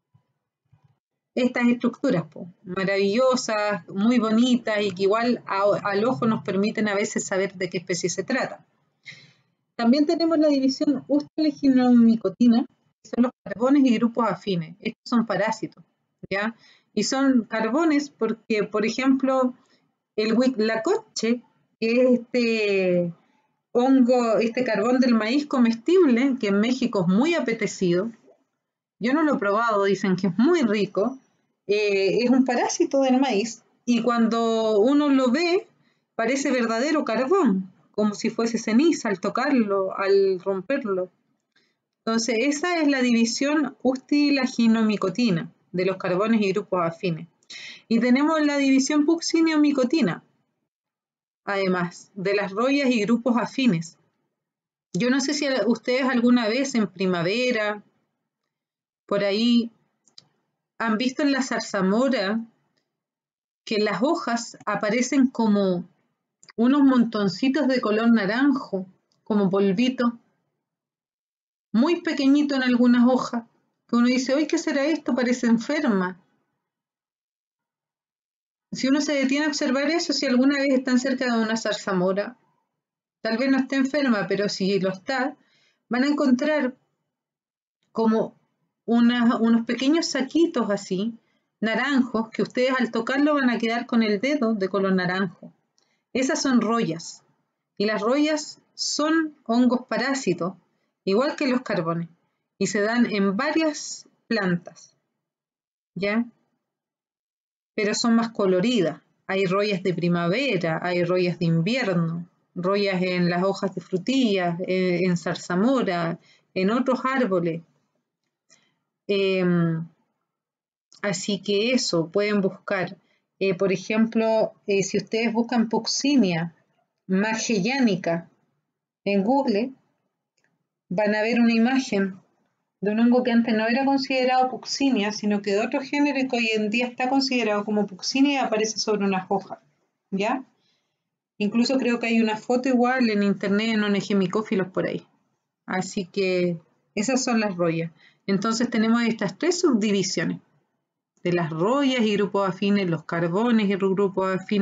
estas estructuras po, maravillosas, muy bonitas y que igual a, al ojo nos permiten a veces saber de qué especie se trata. También tenemos la división Ustileginomicotina, que son los carbones y grupos afines. Estos son parásitos, ¿ya? Y son carbones porque, por ejemplo, el huitlacoche, que es este hongo, este carbón del maíz comestible, que en México es muy apetecido. Yo no lo he probado, dicen que es muy rico. Eh, es un parásito del maíz y cuando uno lo ve parece verdadero carbón, como si fuese ceniza al tocarlo, al romperlo. Entonces esa es la división ustilaginomicotina de los carbones y grupos afines. Y tenemos la división pucciniomicotina, además de las rollas y grupos afines. Yo no sé si ustedes alguna vez en primavera, por ahí, han visto en la zarzamora que las hojas aparecen como unos montoncitos de color naranjo, como polvito, muy pequeñito en algunas hojas, que uno dice, ¡ay, qué será esto! Parece enferma. Si uno se detiene a observar eso, si alguna vez están cerca de una zarzamora, tal vez no esté enferma, pero si lo está, van a encontrar como Una, unos pequeños saquitos así, naranjos, que ustedes al tocarlo van a quedar con el dedo de color naranjo. Esas son rollas. Y las rollas son hongos parásitos, igual que los carbones. Y se dan en varias plantas, ¿ya? Pero son más coloridas. Hay rollas de primavera, hay rollas de invierno, rollas en las hojas de frutillas, en, en zarzamora, en otros árboles. Eh, así que eso, pueden buscar, eh, por ejemplo, eh, si ustedes buscan Puccinia magellanica en Google, van a ver una imagen de un hongo que antes no era considerado Puccinia, sino que de otro género y que hoy en día está considerado como Puccinia y aparece sobre unas hojas, ¿ya? Incluso creo que hay una foto igual en internet en O N G Micófilos por ahí. Así que esas son las rollas. Entonces tenemos estas tres subdivisiones de las rollas y grupos afines, los carbones y grupos afines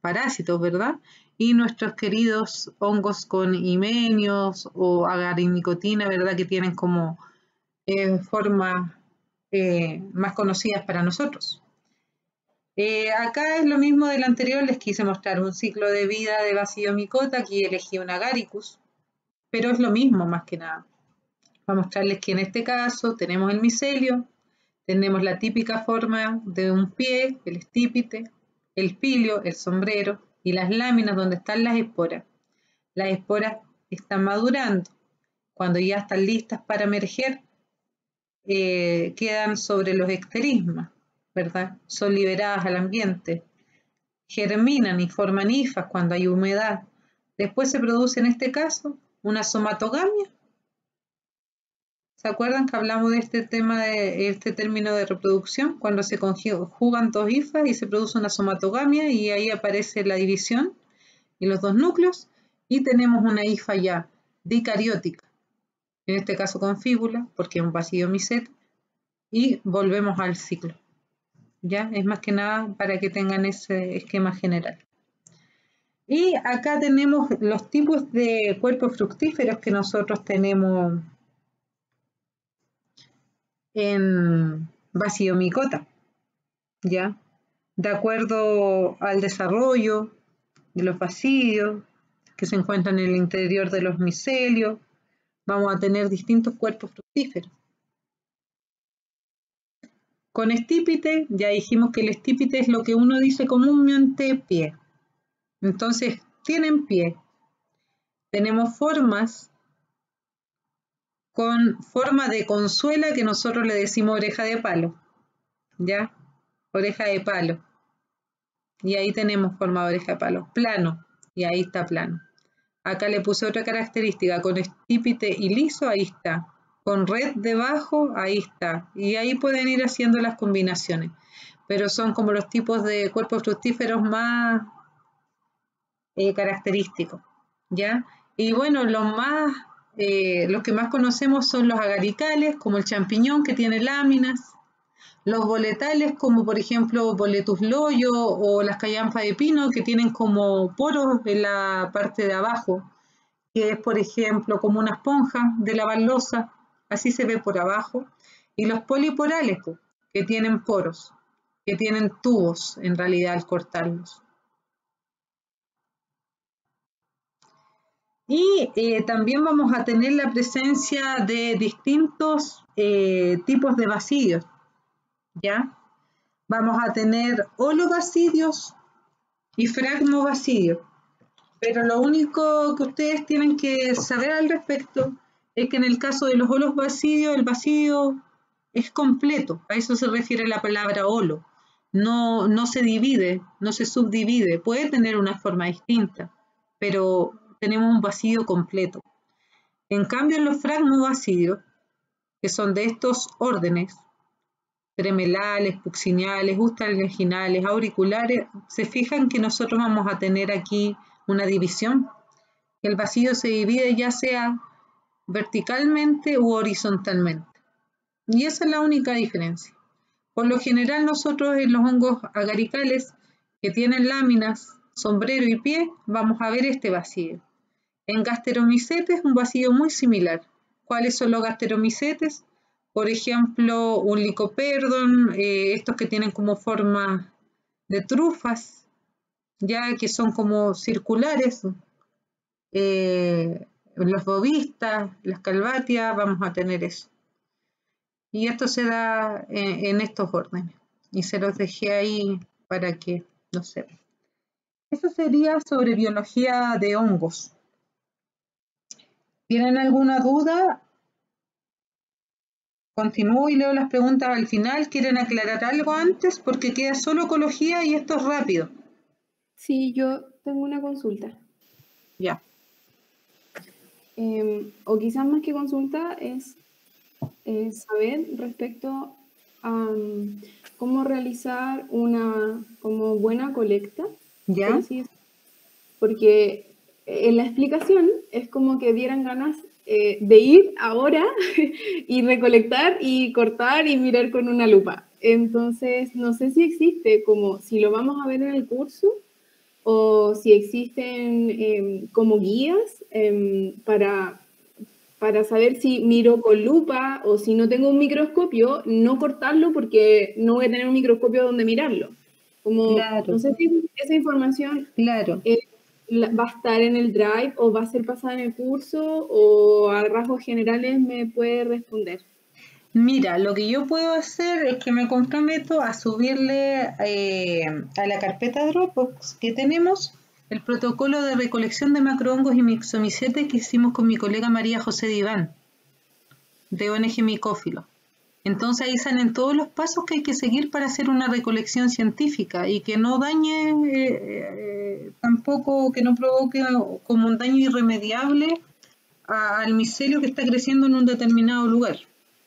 parásitos, ¿verdad? Y nuestros queridos hongos con himenios o agarinicotina, ¿verdad? Que tienen como eh, formas eh, más conocidas para nosotros. Eh, acá es lo mismo del anterior, les quise mostrar un ciclo de vida de Basidiomycota, aquí elegí un agaricus, pero es lo mismo más que nada. Voy a mostrarles que en este caso tenemos el micelio, tenemos la típica forma de un pie, el estípite, el pilio, el sombrero y las láminas donde están las esporas. Las esporas están madurando. Cuando ya están listas para emerger, eh, quedan sobre los ecterismas, ¿verdad? Son liberadas al ambiente. Germinan y forman hifas cuando hay humedad. Después se produce en este caso una somatogamia. ¿Se acuerdan que hablamos de este tema, de este término de reproducción? Cuando se conjugan dos hifas y se produce una somatogamia y ahí aparece la división y los dos núcleos y tenemos una hifa ya dicariótica, en este caso con fíbula, porque es un basidiomycete, y volvemos al ciclo. ¿Ya? Es más que nada para que tengan ese esquema general. Y acá tenemos los tipos de cuerpos fructíferos que nosotros tenemos en Basidiomycota, ¿ya? De acuerdo al desarrollo de los basidios que se encuentran en el interior de los micelios, vamos a tener distintos cuerpos fructíferos. Con estípite, ya dijimos que el estípite es lo que uno dice comúnmente pie. Entonces, tienen pie. Tenemos formas con forma de consuela que nosotros le decimos oreja de palo. ¿Ya? Oreja de palo. Y ahí tenemos forma de oreja de palo. Plano. Y ahí está plano. Acá le puse otra característica. Con estípite y liso, ahí está. Con red debajo, ahí está. Y ahí pueden ir haciendo las combinaciones. Pero son como los tipos de cuerpos fructíferos más eh, característicos. ¿Ya? Y bueno, los más... Eh, los que más conocemos son los agaricales, como el champiñón que tiene láminas, los boletales como por ejemplo boletus loyo o las callampas de pino que tienen como poros en la parte de abajo, que es por ejemplo como una esponja de lavar loza, así se ve por abajo, y los poliporales que tienen poros, que tienen tubos en realidad al cortarlos. Y eh, también vamos a tener la presencia de distintos eh, tipos de basidios, ¿ya? Vamos a tener holobasidios y fragmobasidios, pero lo único que ustedes tienen que saber al respecto es que en el caso de los holobasidios, el basidio es completo, a eso se refiere la palabra holo, no, no se divide, no se subdivide, puede tener una forma distinta, pero tenemos un basidio completo. En cambio, en los fragmobasidios, que son de estos órdenes, tremelales, puxiniales, ustaleginales, auriculares, se fijan que nosotros vamos a tener aquí una división. El basidio se divide ya sea verticalmente u horizontalmente. Y esa es la única diferencia. Por lo general, nosotros en los hongos agaricales que tienen láminas, sombrero y pie, vamos a ver este basidio. En gasteromicetes, un basidio muy similar. ¿Cuáles son los gasteromicetes? Por ejemplo, un licoperdon, eh, estos que tienen como forma de trufas, ya que son como circulares. Eh, los bobistas, las calvatias, vamos a tener eso. Y esto se da en, en estos órdenes. Y se los dejé ahí para que lo sepan. Eso sería sobre biología de hongos. ¿Tienen alguna duda? Continúo y leo las preguntas al final. ¿Quieren aclarar algo antes? Porque queda solo ecología y esto es rápido. Sí, yo tengo una consulta. Ya. Eh, o quizás más que consulta es eh, saber respecto a um, cómo realizar una como buena colecta. ¿Ya? Por así decirlo. Porque en la explicación es como que dieran ganas eh, de ir ahora y recolectar y cortar y mirar con una lupa. Entonces, no sé si existe como, si lo vamos a ver en el curso, o si existen eh, como guías eh, para, para saber si miro con lupa o si no tengo un microscopio, no cortarlo porque no voy a tener un microscopio donde mirarlo. Como, Claro. no sé si esa información Claro. eh, va a estar en el Drive o va a ser pasada en el curso o a rasgos generales me puede responder. Mira, lo que yo puedo hacer es que me comprometo a subirle eh, a la carpeta Dropbox que tenemos el protocolo de recolección de macrohongos y mixomicetes que hicimos con mi colega María José Diván, de O N G Micófilo. Entonces ahí salen todos los pasos que hay que seguir para hacer una recolección científica y que no dañe, eh, eh, tampoco que no provoque como un daño irremediable a, al micelio que está creciendo en un determinado lugar.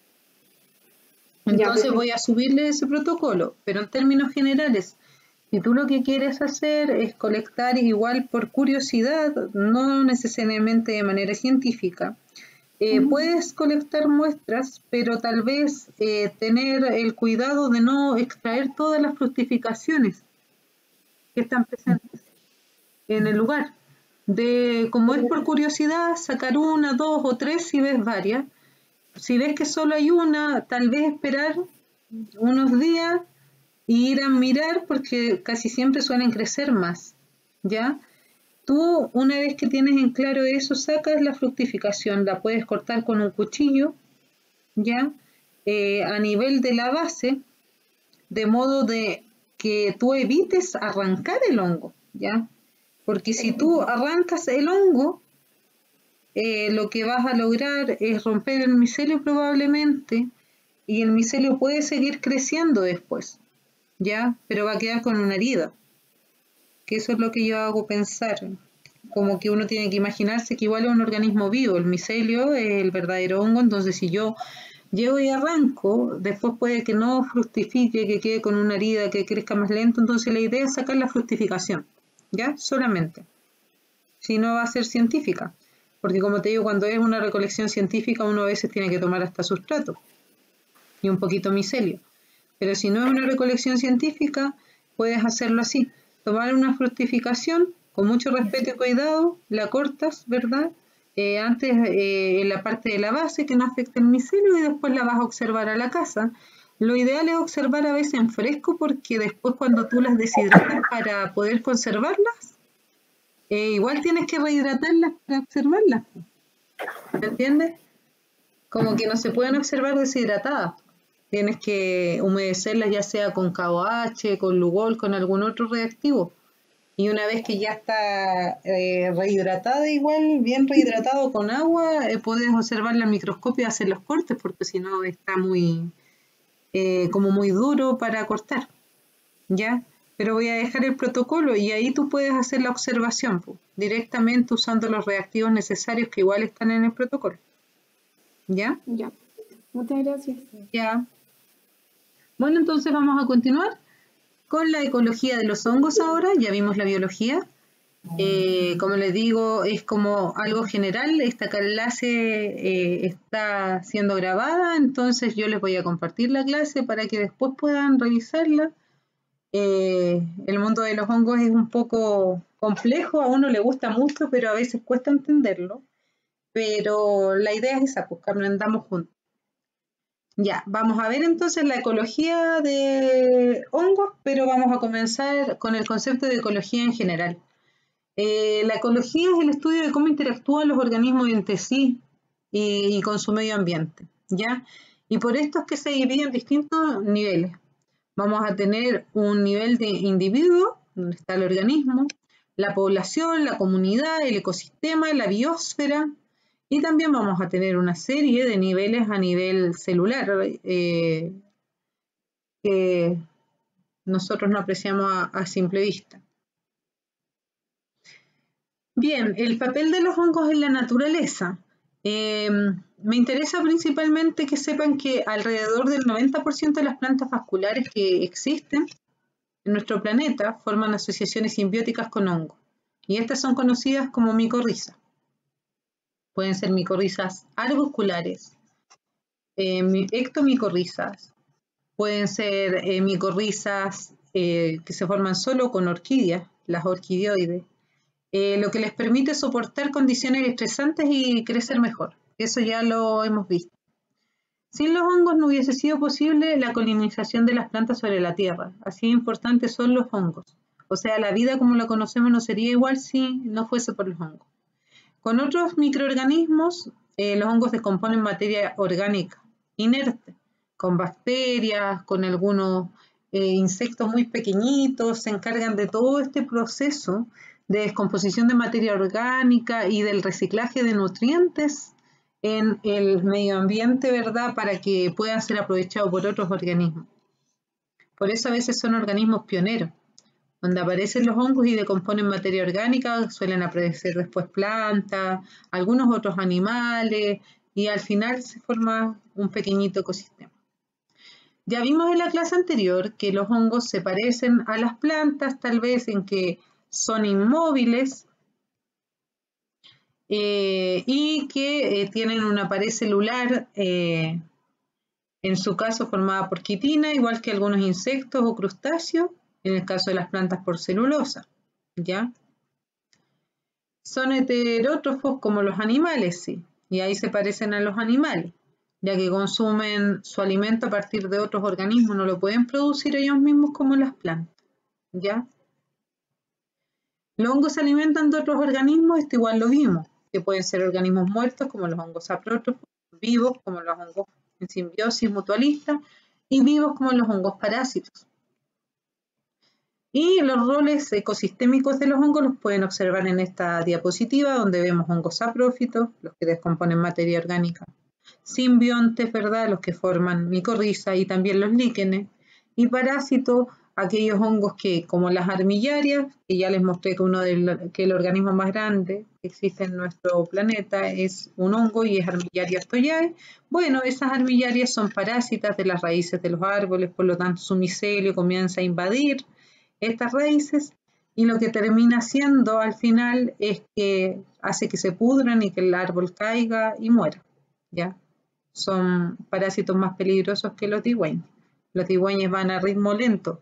Entonces voy a subirle ese protocolo, pero en términos generales, si tú lo que quieres hacer es colectar igual por curiosidad, no necesariamente de manera científica, eh, uh-huh. puedes colectar muestras, pero tal vez eh, tener el cuidado de no extraer todas las fructificaciones que están presentes en el lugar. De, como es por curiosidad, sacar una, dos o tres si ves varias. Si ves que solo hay una, tal vez esperar unos días y ir a mirar porque casi siempre suelen crecer más, ¿ya? Tú, una vez que tienes en claro eso, sacas la fructificación, la puedes cortar con un cuchillo, ¿ya? Eh, a nivel de la base, de modo de que tú evites arrancar el hongo, ¿ya? Porque si tú arrancas el hongo, Eh, lo que vas a lograr es romper el micelio probablemente y el micelio puede seguir creciendo después, ¿ya? Pero va a quedar con una herida, que eso es lo que yo hago pensar, como que uno tiene que imaginarse que igual es un organismo vivo, el micelio es el verdadero hongo, entonces si yo llego y arranco, después puede que no fructifique, que quede con una herida, que crezca más lento, entonces la idea es sacar la fructificación, ¿ya? Solamente, si no va a ser científica. Porque como te digo, cuando es una recolección científica uno a veces tiene que tomar hasta sustrato y un poquito micelio. Pero si no es una recolección científica, puedes hacerlo así. Tomar una fructificación con mucho respeto y cuidado, la cortas, ¿verdad? Eh, antes eh, en la parte de la base que no afecte el micelio y después la vas a observar a la casa. Lo ideal es observar a veces en fresco porque después cuando tú las deshidratas para poder conservarlas, Eh, igual tienes que rehidratarlas para observarlas, ¿me entiendes? Como que no se pueden observar deshidratadas. Tienes que humedecerlas ya sea con K O H, con Lugol, con algún otro reactivo. Y una vez que ya está eh, rehidratada igual, bien rehidratado con agua, eh, puedes observarla al microscopio y hacer los cortes porque si no está muy, eh, como muy duro para cortar, ¿ya? Pero voy a dejar el protocolo y ahí tú puedes hacer la observación pues, directamente usando los reactivos necesarios que igual están en el protocolo. ¿Ya? Ya. Muchas gracias. Ya. Bueno, entonces vamos a continuar con la ecología de los hongos ahora. Ya vimos la biología. Eh, como les digo, es como algo general. Esta clase eh, está siendo grabada, entonces yo les voy a compartir la clase para que después puedan revisarla. Eh, el mundo de los hongos es un poco complejo, a uno le gusta mucho, pero a veces cuesta entenderlo. Pero la idea es esa, pues que aprendamos juntos. Ya, vamos a ver entonces la ecología de hongos, pero vamos a comenzar con el concepto de ecología en general. Eh, la ecología es el estudio de cómo interactúan los organismos entre sí y, y con su medio ambiente, ¿ya? Y por esto es que se divide en distintos niveles. Vamos a tener un nivel de individuo, donde está el organismo, la población, la comunidad, el ecosistema, la biosfera, y también vamos a tener una serie de niveles a nivel celular, eh, que nosotros no apreciamos a, a simple vista. Bien, el papel de los hongos en la naturaleza. Eh, me interesa principalmente que sepan que alrededor del noventa por ciento de las plantas vasculares que existen en nuestro planeta forman asociaciones simbióticas con hongos. Y estas son conocidas como micorrizas. Pueden ser micorrizas arbusculares, eh, ectomicorrizas, pueden ser eh, micorrizas eh, que se forman solo con orquídeas, las orquidioides, eh, lo que les permite soportar condiciones estresantes y crecer mejor. Eso ya lo hemos visto. Sin los hongos no hubiese sido posible la colonización de las plantas sobre la tierra. Así de importantes son los hongos. O sea, la vida como la conocemos no sería igual si no fuese por los hongos. Con otros microorganismos, eh, los hongos descomponen materia orgánica inerte, con bacterias, con algunos eh, insectos muy pequeñitos, se encargan de todo este proceso de descomposición de materia orgánica y del reciclaje de nutrientes en el medio ambiente, ¿verdad?, para que puedan ser aprovechados por otros organismos. Por eso a veces son organismos pioneros, donde aparecen los hongos y decomponen materia orgánica, suelen aparecer después plantas, algunos otros animales, y al final se forma un pequeñito ecosistema. Ya vimos en la clase anterior que los hongos se parecen a las plantas, tal vez en que son inmóviles eh, y que eh, tienen una pared celular, eh, en su caso formada por quitina, igual que algunos insectos o crustáceos, en el caso de las plantas por celulosa, ¿ya? Son heterótrofos como los animales, sí, y ahí se parecen a los animales, ya que consumen su alimento a partir de otros organismos, no lo pueden producir ellos mismos como las plantas, ¿ya? Los hongos se alimentan de otros organismos, esto igual lo vimos, que pueden ser organismos muertos como los hongos saprótrofos, vivos como los hongos en simbiosis mutualista y vivos como los hongos parásitos. Y los roles ecosistémicos de los hongos los pueden observar en esta diapositiva, donde vemos hongos saprófitos, los que descomponen materia orgánica, simbiontes, ¿verdad?, los que forman micorriza, y también los líquenes, y parásitos, aquellos hongos que, como las armillarias, que ya les mostré que, uno del, que el organismo más grande que existe en nuestro planeta es un hongo y es Armillaria stoyae. Bueno, esas armillarias son parásitas de las raíces de los árboles, por lo tanto su micelio comienza a invadir estas raíces y lo que termina haciendo al final es que hace que se pudran y que el árbol caiga y muera, ¿ya? Son parásitos más peligrosos que los digüeños. Los digüeños van a ritmo lento.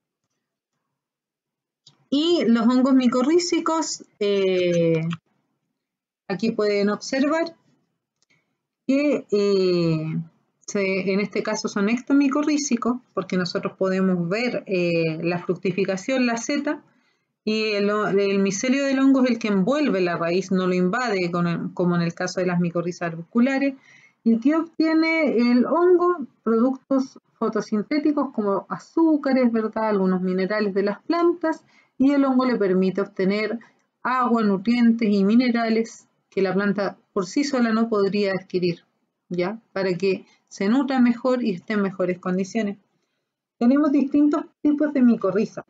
Y los hongos micorrízicos, eh, aquí pueden observar que eh, se, en este caso son ectomicorrízicos, porque nosotros podemos ver eh, la fructificación, la seta, y el, el micelio del hongo es el que envuelve la raíz, no lo invade, con el, como en el caso de las micorrizas arbusculares, y que obtiene el hongo productos fotosintéticos como azúcares, ¿verdad?, algunos minerales de las plantas, y el hongo le permite obtener agua, nutrientes y minerales que la planta por sí sola no podría adquirir, ¿ya?, para que se nutra mejor y esté en mejores condiciones. Tenemos distintos tipos de micorriza,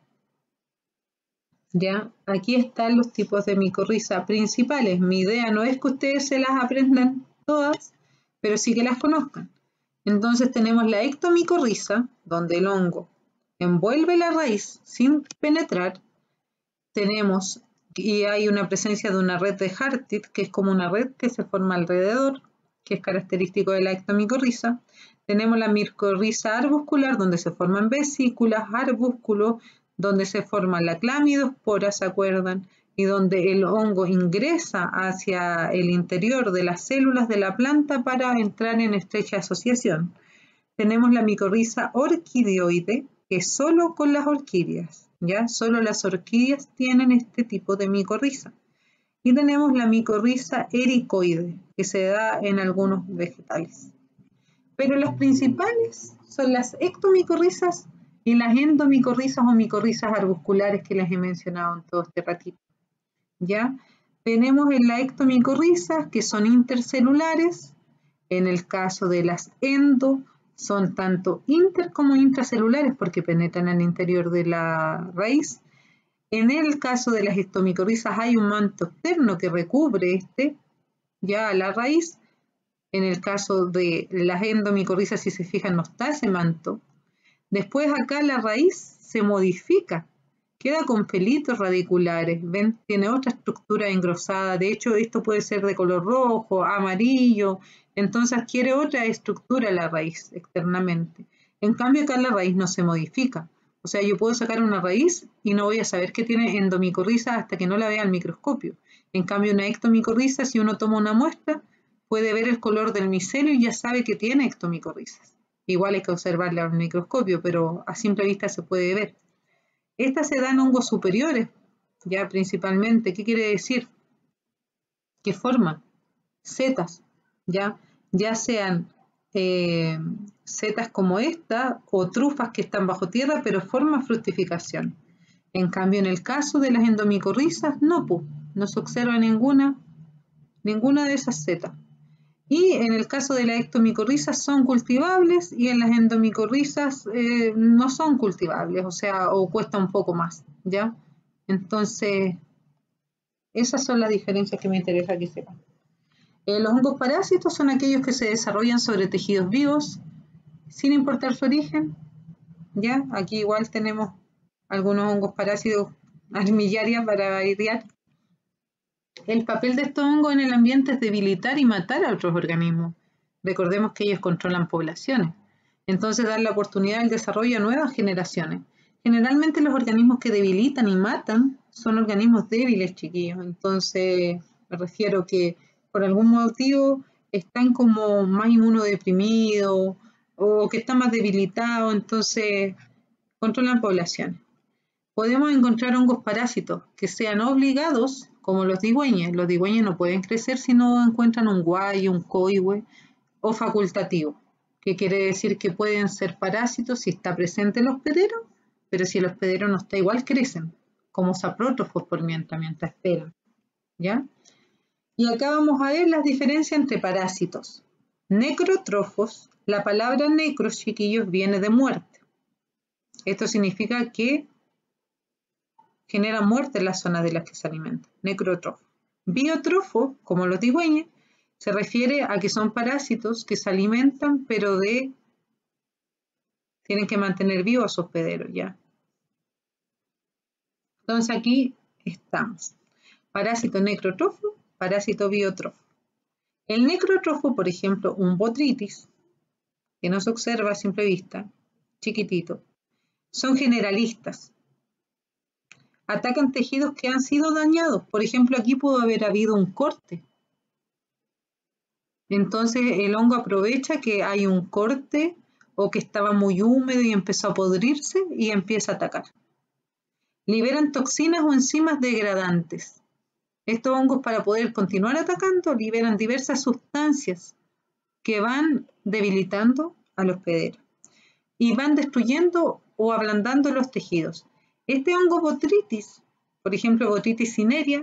¿ya? Aquí están los tipos de micorriza principales. Mi idea no es que ustedes se las aprendan todas, pero sí que las conozcan. Entonces tenemos la ectomicorriza, donde el hongo envuelve la raíz sin penetrar. Tenemos, y hay una presencia de una red de Hartit, que es como una red que se forma alrededor, que es característico de la ectomicorriza. Tenemos la micorriza arbuscular, donde se forman vesículas, arbúsculos, donde se forman la clamidospora, ¿se acuerdan? Y donde el hongo ingresa hacia el interior de las células de la planta para entrar en estrecha asociación. Tenemos la micorriza orquidioide, que es solo con las orquídeas, ¿ya? Solo las orquídeas tienen este tipo de micorriza. Y tenemos la micorriza ericoide, que se da en algunos vegetales. Pero las principales son las ectomicorrizas y las endomicorrizas o micorrizas arbusculares que les he mencionado en todo este ratito, ¿ya? Tenemos en la ectomicorrizas que son intercelulares. En el caso de las endo, son tanto inter como intracelulares porque penetran en el interior de la raíz. En el caso de las ectomicorrizas hay un manto externo que recubre este, ya a la raíz. En el caso de las endomicorrizas, si se fijan, no está ese manto. Después acá la raíz se modifica, queda con pelitos radiculares, ¿ven? Tiene otra estructura engrosada, de hecho esto puede ser de color rojo, amarillo, entonces adquiere otra estructura la raíz externamente. En cambio acá la raíz no se modifica, O sea, yo puedo sacar una raíz y no voy a saber que tiene endomicorriza hasta que no la vea al microscopio. En cambio, una ectomicorriza, si uno toma una muestra, puede ver el color del micelio y ya sabe que tiene ectomicorrizas. Igual hay que observarla al microscopio, pero a simple vista se puede ver. Estas se dan hongos superiores, ya principalmente. ¿Qué quiere decir? Que forman setas, ya, ya sean eh, setas como esta o trufas que están bajo tierra, pero forman fructificación. En cambio, en el caso de las endomicorrizas, no, pues, no se observa ninguna, ninguna de esas setas. Y en el caso de las ectomicorrizas son cultivables y en las endomicorrizas eh, no son cultivables, o sea, o cuesta un poco más, ¿ya? Entonces, esas son las diferencias que me interesa que sepan. Eh, los hongos parásitos son aquellos que se desarrollan sobre tejidos vivos, sin importar su origen, ¿ya? Aquí igual tenemos algunos hongos parásitos armillaria para idear. El papel de estos hongos en el ambiente es debilitar y matar a otros organismos. Recordemos que ellos controlan poblaciones. Entonces, dar la oportunidad del desarrollo a nuevas generaciones. Generalmente los organismos que debilitan y matan son organismos débiles, chiquillos. Entonces, me refiero que por algún motivo están como más inmunodeprimidos o que están más debilitados, entonces controlan poblaciones. Podemos encontrar hongos parásitos que sean obligados, como los digüeñes. Los digüeñes no pueden crecer si no encuentran un guayo, un coihue, o facultativo, que quiere decir que pueden ser parásitos si está presente el hospedero, pero si el hospedero no está igual, crecen, como saprótrofos por mientras, mientras esperan, ¿ya? Y acá vamos a ver las diferencias entre parásitos. Necrótrofos, la palabra necros, chiquillos, viene de muerte. Esto significa que genera muerte en las zonas de las que se alimentan. Necrótrofo. Biótrofo, como los digüeñes, se refiere a que son parásitos que se alimentan, pero de tienen que mantener vivo a su hospedero, ¿ya? Entonces aquí estamos. Parásito necrótrofo, parásito biótrofo. El necrótrofo, por ejemplo, un botrytis, que no se observa a simple vista, chiquitito, son generalistas. Atacan tejidos que han sido dañados. Por ejemplo, aquí pudo haber habido un corte. Entonces el hongo aprovecha que hay un corte o que estaba muy húmedo y empezó a podrirse y empieza a atacar. Liberan toxinas o enzimas degradantes. Estos hongos, para poder continuar atacando, liberan diversas sustancias que van debilitando al hospedero y van destruyendo o ablandando los tejidos. Este hongo botrytis, por ejemplo botrytis cinerea,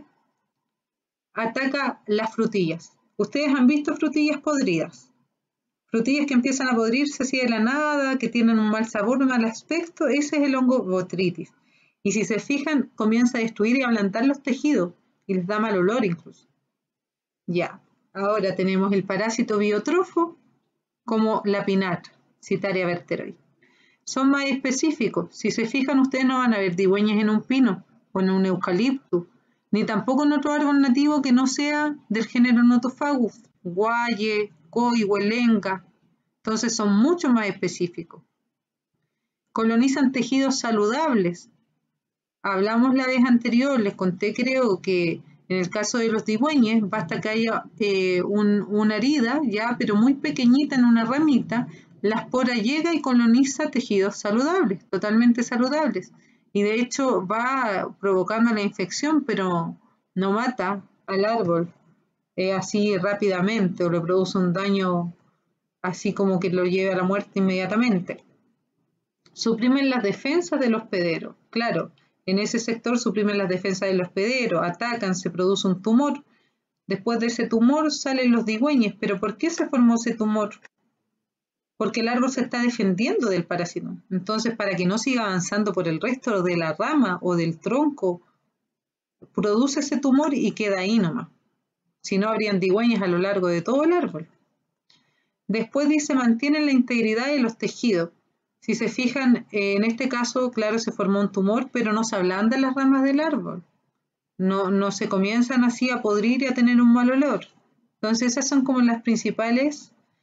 ataca las frutillas. Ustedes han visto frutillas podridas, frutillas que empiezan a podrirse así de la nada, que tienen un mal sabor, un mal aspecto. Ese es el hongo botrytis. Y si se fijan, comienza a destruir y ablandar los tejidos y les da mal olor incluso. Ya, ahora tenemos el parásito biótrofo como la pinar, Citaria verteroide. Son más específicos. Si se fijan, ustedes no van a ver digüeñas en un pino o en un eucalipto, ni tampoco en otro árbol nativo que no sea del género Nothofagus, guaye, coihue, lenga. Entonces son mucho más específicos. Colonizan tejidos saludables. Hablamos la vez anterior, les conté creo que en el caso de los digüeñes basta que haya eh, un, una herida, ya, pero muy pequeñita en una ramita, la espora llega y coloniza tejidos saludables, totalmente saludables. Y de hecho va provocando la infección, pero no mata al árbol eh, así rápidamente o le produce un daño así como que lo lleve a la muerte inmediatamente. Suprimen las defensas del hospedero. Claro, en ese sector suprimen las defensas del hospedero, atacan, se produce un tumor. Después de ese tumor salen los digüeñes. ¿Pero por qué se formó ese tumor? Porque el árbol se está defendiendo del parásito. Entonces, para que no siga avanzando por el resto de la rama o del tronco, produce ese tumor y queda ahí nomás. Si no, habrían digüeñas a lo largo de todo el árbol. Después dice, mantienen la integridad de los tejidos. Si se fijan, en este caso, claro, se formó un tumor, pero no se ablandan las ramas del árbol. No, no se comienzan así a podrir y a tener un mal olor. Entonces, esas son como las principales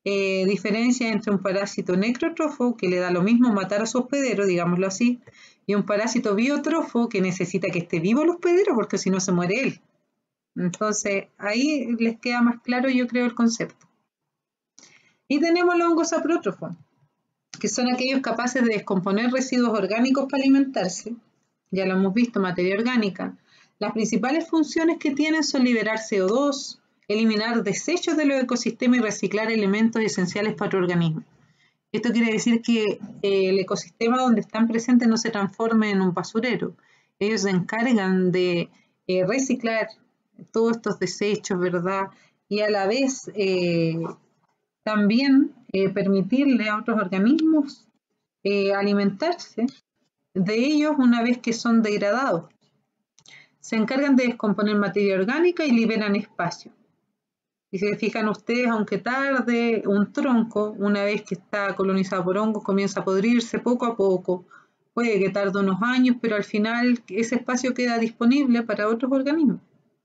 eh, diferencia entre un parásito necrótrofo, que le da lo mismo matar a su hospedero, digámoslo así, y un parásito biótrofo que necesita que esté vivo el hospedero porque si no se muere él. Entonces, ahí les queda más claro, yo creo, el concepto. Y tenemos los hongos saprótrofos, que son aquellos capaces de descomponer residuos orgánicos para alimentarse. Ya lo hemos visto, materia orgánica. Las principales funciones que tienen son liberar C O dos, eliminar desechos de los ecosistemas y reciclar elementos esenciales para el organismo. Esto quiere decir que eh, el ecosistema donde están presentes no se transforme en un basurero. Ellos se encargan de eh, reciclar todos estos desechos, ¿verdad? Y a la vez eh, también eh, permitirle a otros organismos eh, alimentarse de ellos una vez que son degradados. Se encargan de descomponer materia orgánica y liberan espacio. Y si se fijan ustedes, aunque tarde, un tronco, una vez que está colonizado por hongos, comienza a podrirse poco a poco. Puede que tarde unos años, pero al final ese espacio queda disponible para otros organismos.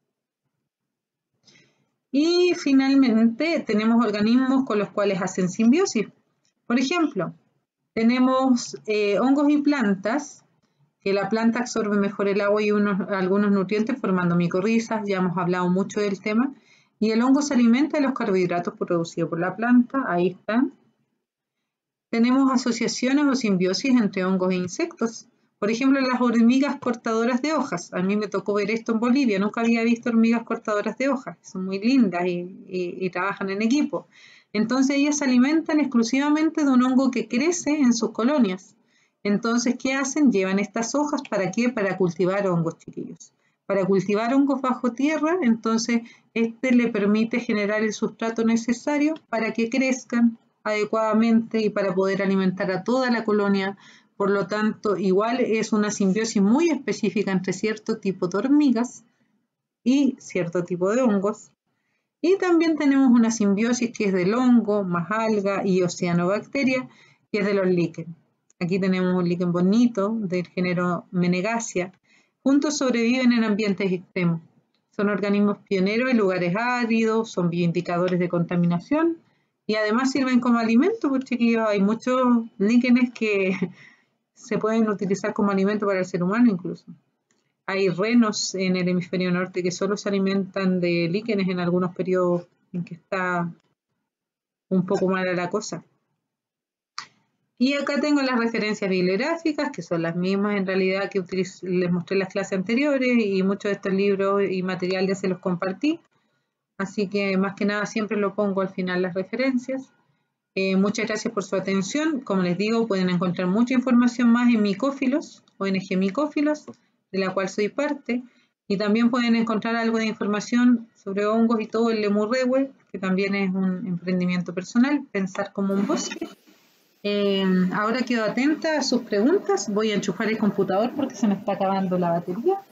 Y finalmente tenemos organismos con los cuales hacen simbiosis. Por ejemplo, tenemos eh, hongos y plantas, que la planta absorbe mejor el agua y unos, algunos nutrientes formando micorrizas, ya hemos hablado mucho del tema. Y el hongo se alimenta de los carbohidratos producidos por la planta, ahí están. Tenemos asociaciones o simbiosis entre hongos e insectos. Por ejemplo, las hormigas cortadoras de hojas. A mí me tocó ver esto en Bolivia, nunca había visto hormigas cortadoras de hojas. Son muy lindas y, y, y trabajan en equipo. Entonces ellas se alimentan exclusivamente de un hongo que crece en sus colonias. Entonces, ¿qué hacen? Llevan estas hojas, ¿para qué? Para cultivar hongos, chiquillos. Para cultivar hongos bajo tierra, entonces este le permite generar el sustrato necesario para que crezcan adecuadamente y para poder alimentar a toda la colonia. Por lo tanto, igual es una simbiosis muy específica entre cierto tipo de hormigas y cierto tipo de hongos. Y también tenemos una simbiosis que es del hongo, más alga y oceanobacteria, que es de los líquenes. Aquí tenemos un líquen bonito del género Menegacia. Juntos sobreviven en ambientes extremos. Son organismos pioneros en lugares áridos, son bioindicadores de contaminación y además sirven como alimento, porque chiquillos, hay muchos líquenes que se pueden utilizar como alimento para el ser humano incluso. Hay renos en el hemisferio norte que solo se alimentan de líquenes en algunos periodos en que está un poco mala la cosa. Y acá tengo las referencias bibliográficas, que son las mismas en realidad que les mostré en las clases anteriores, y muchos de estos libros y material ya se los compartí. Así que más que nada siempre lo pongo al final las referencias. Eh, muchas gracias por su atención. Como les digo, pueden encontrar mucha información más en Micófilos, O N G Micófilos, de la cual soy parte. Y también pueden encontrar algo de información sobre hongos y todo el Lemurrewe, que también es un emprendimiento personal, pensar como un bosque. Eh, ahora quedo atenta a sus preguntas. Voy a enchufar el computador porque se me está acabando la batería.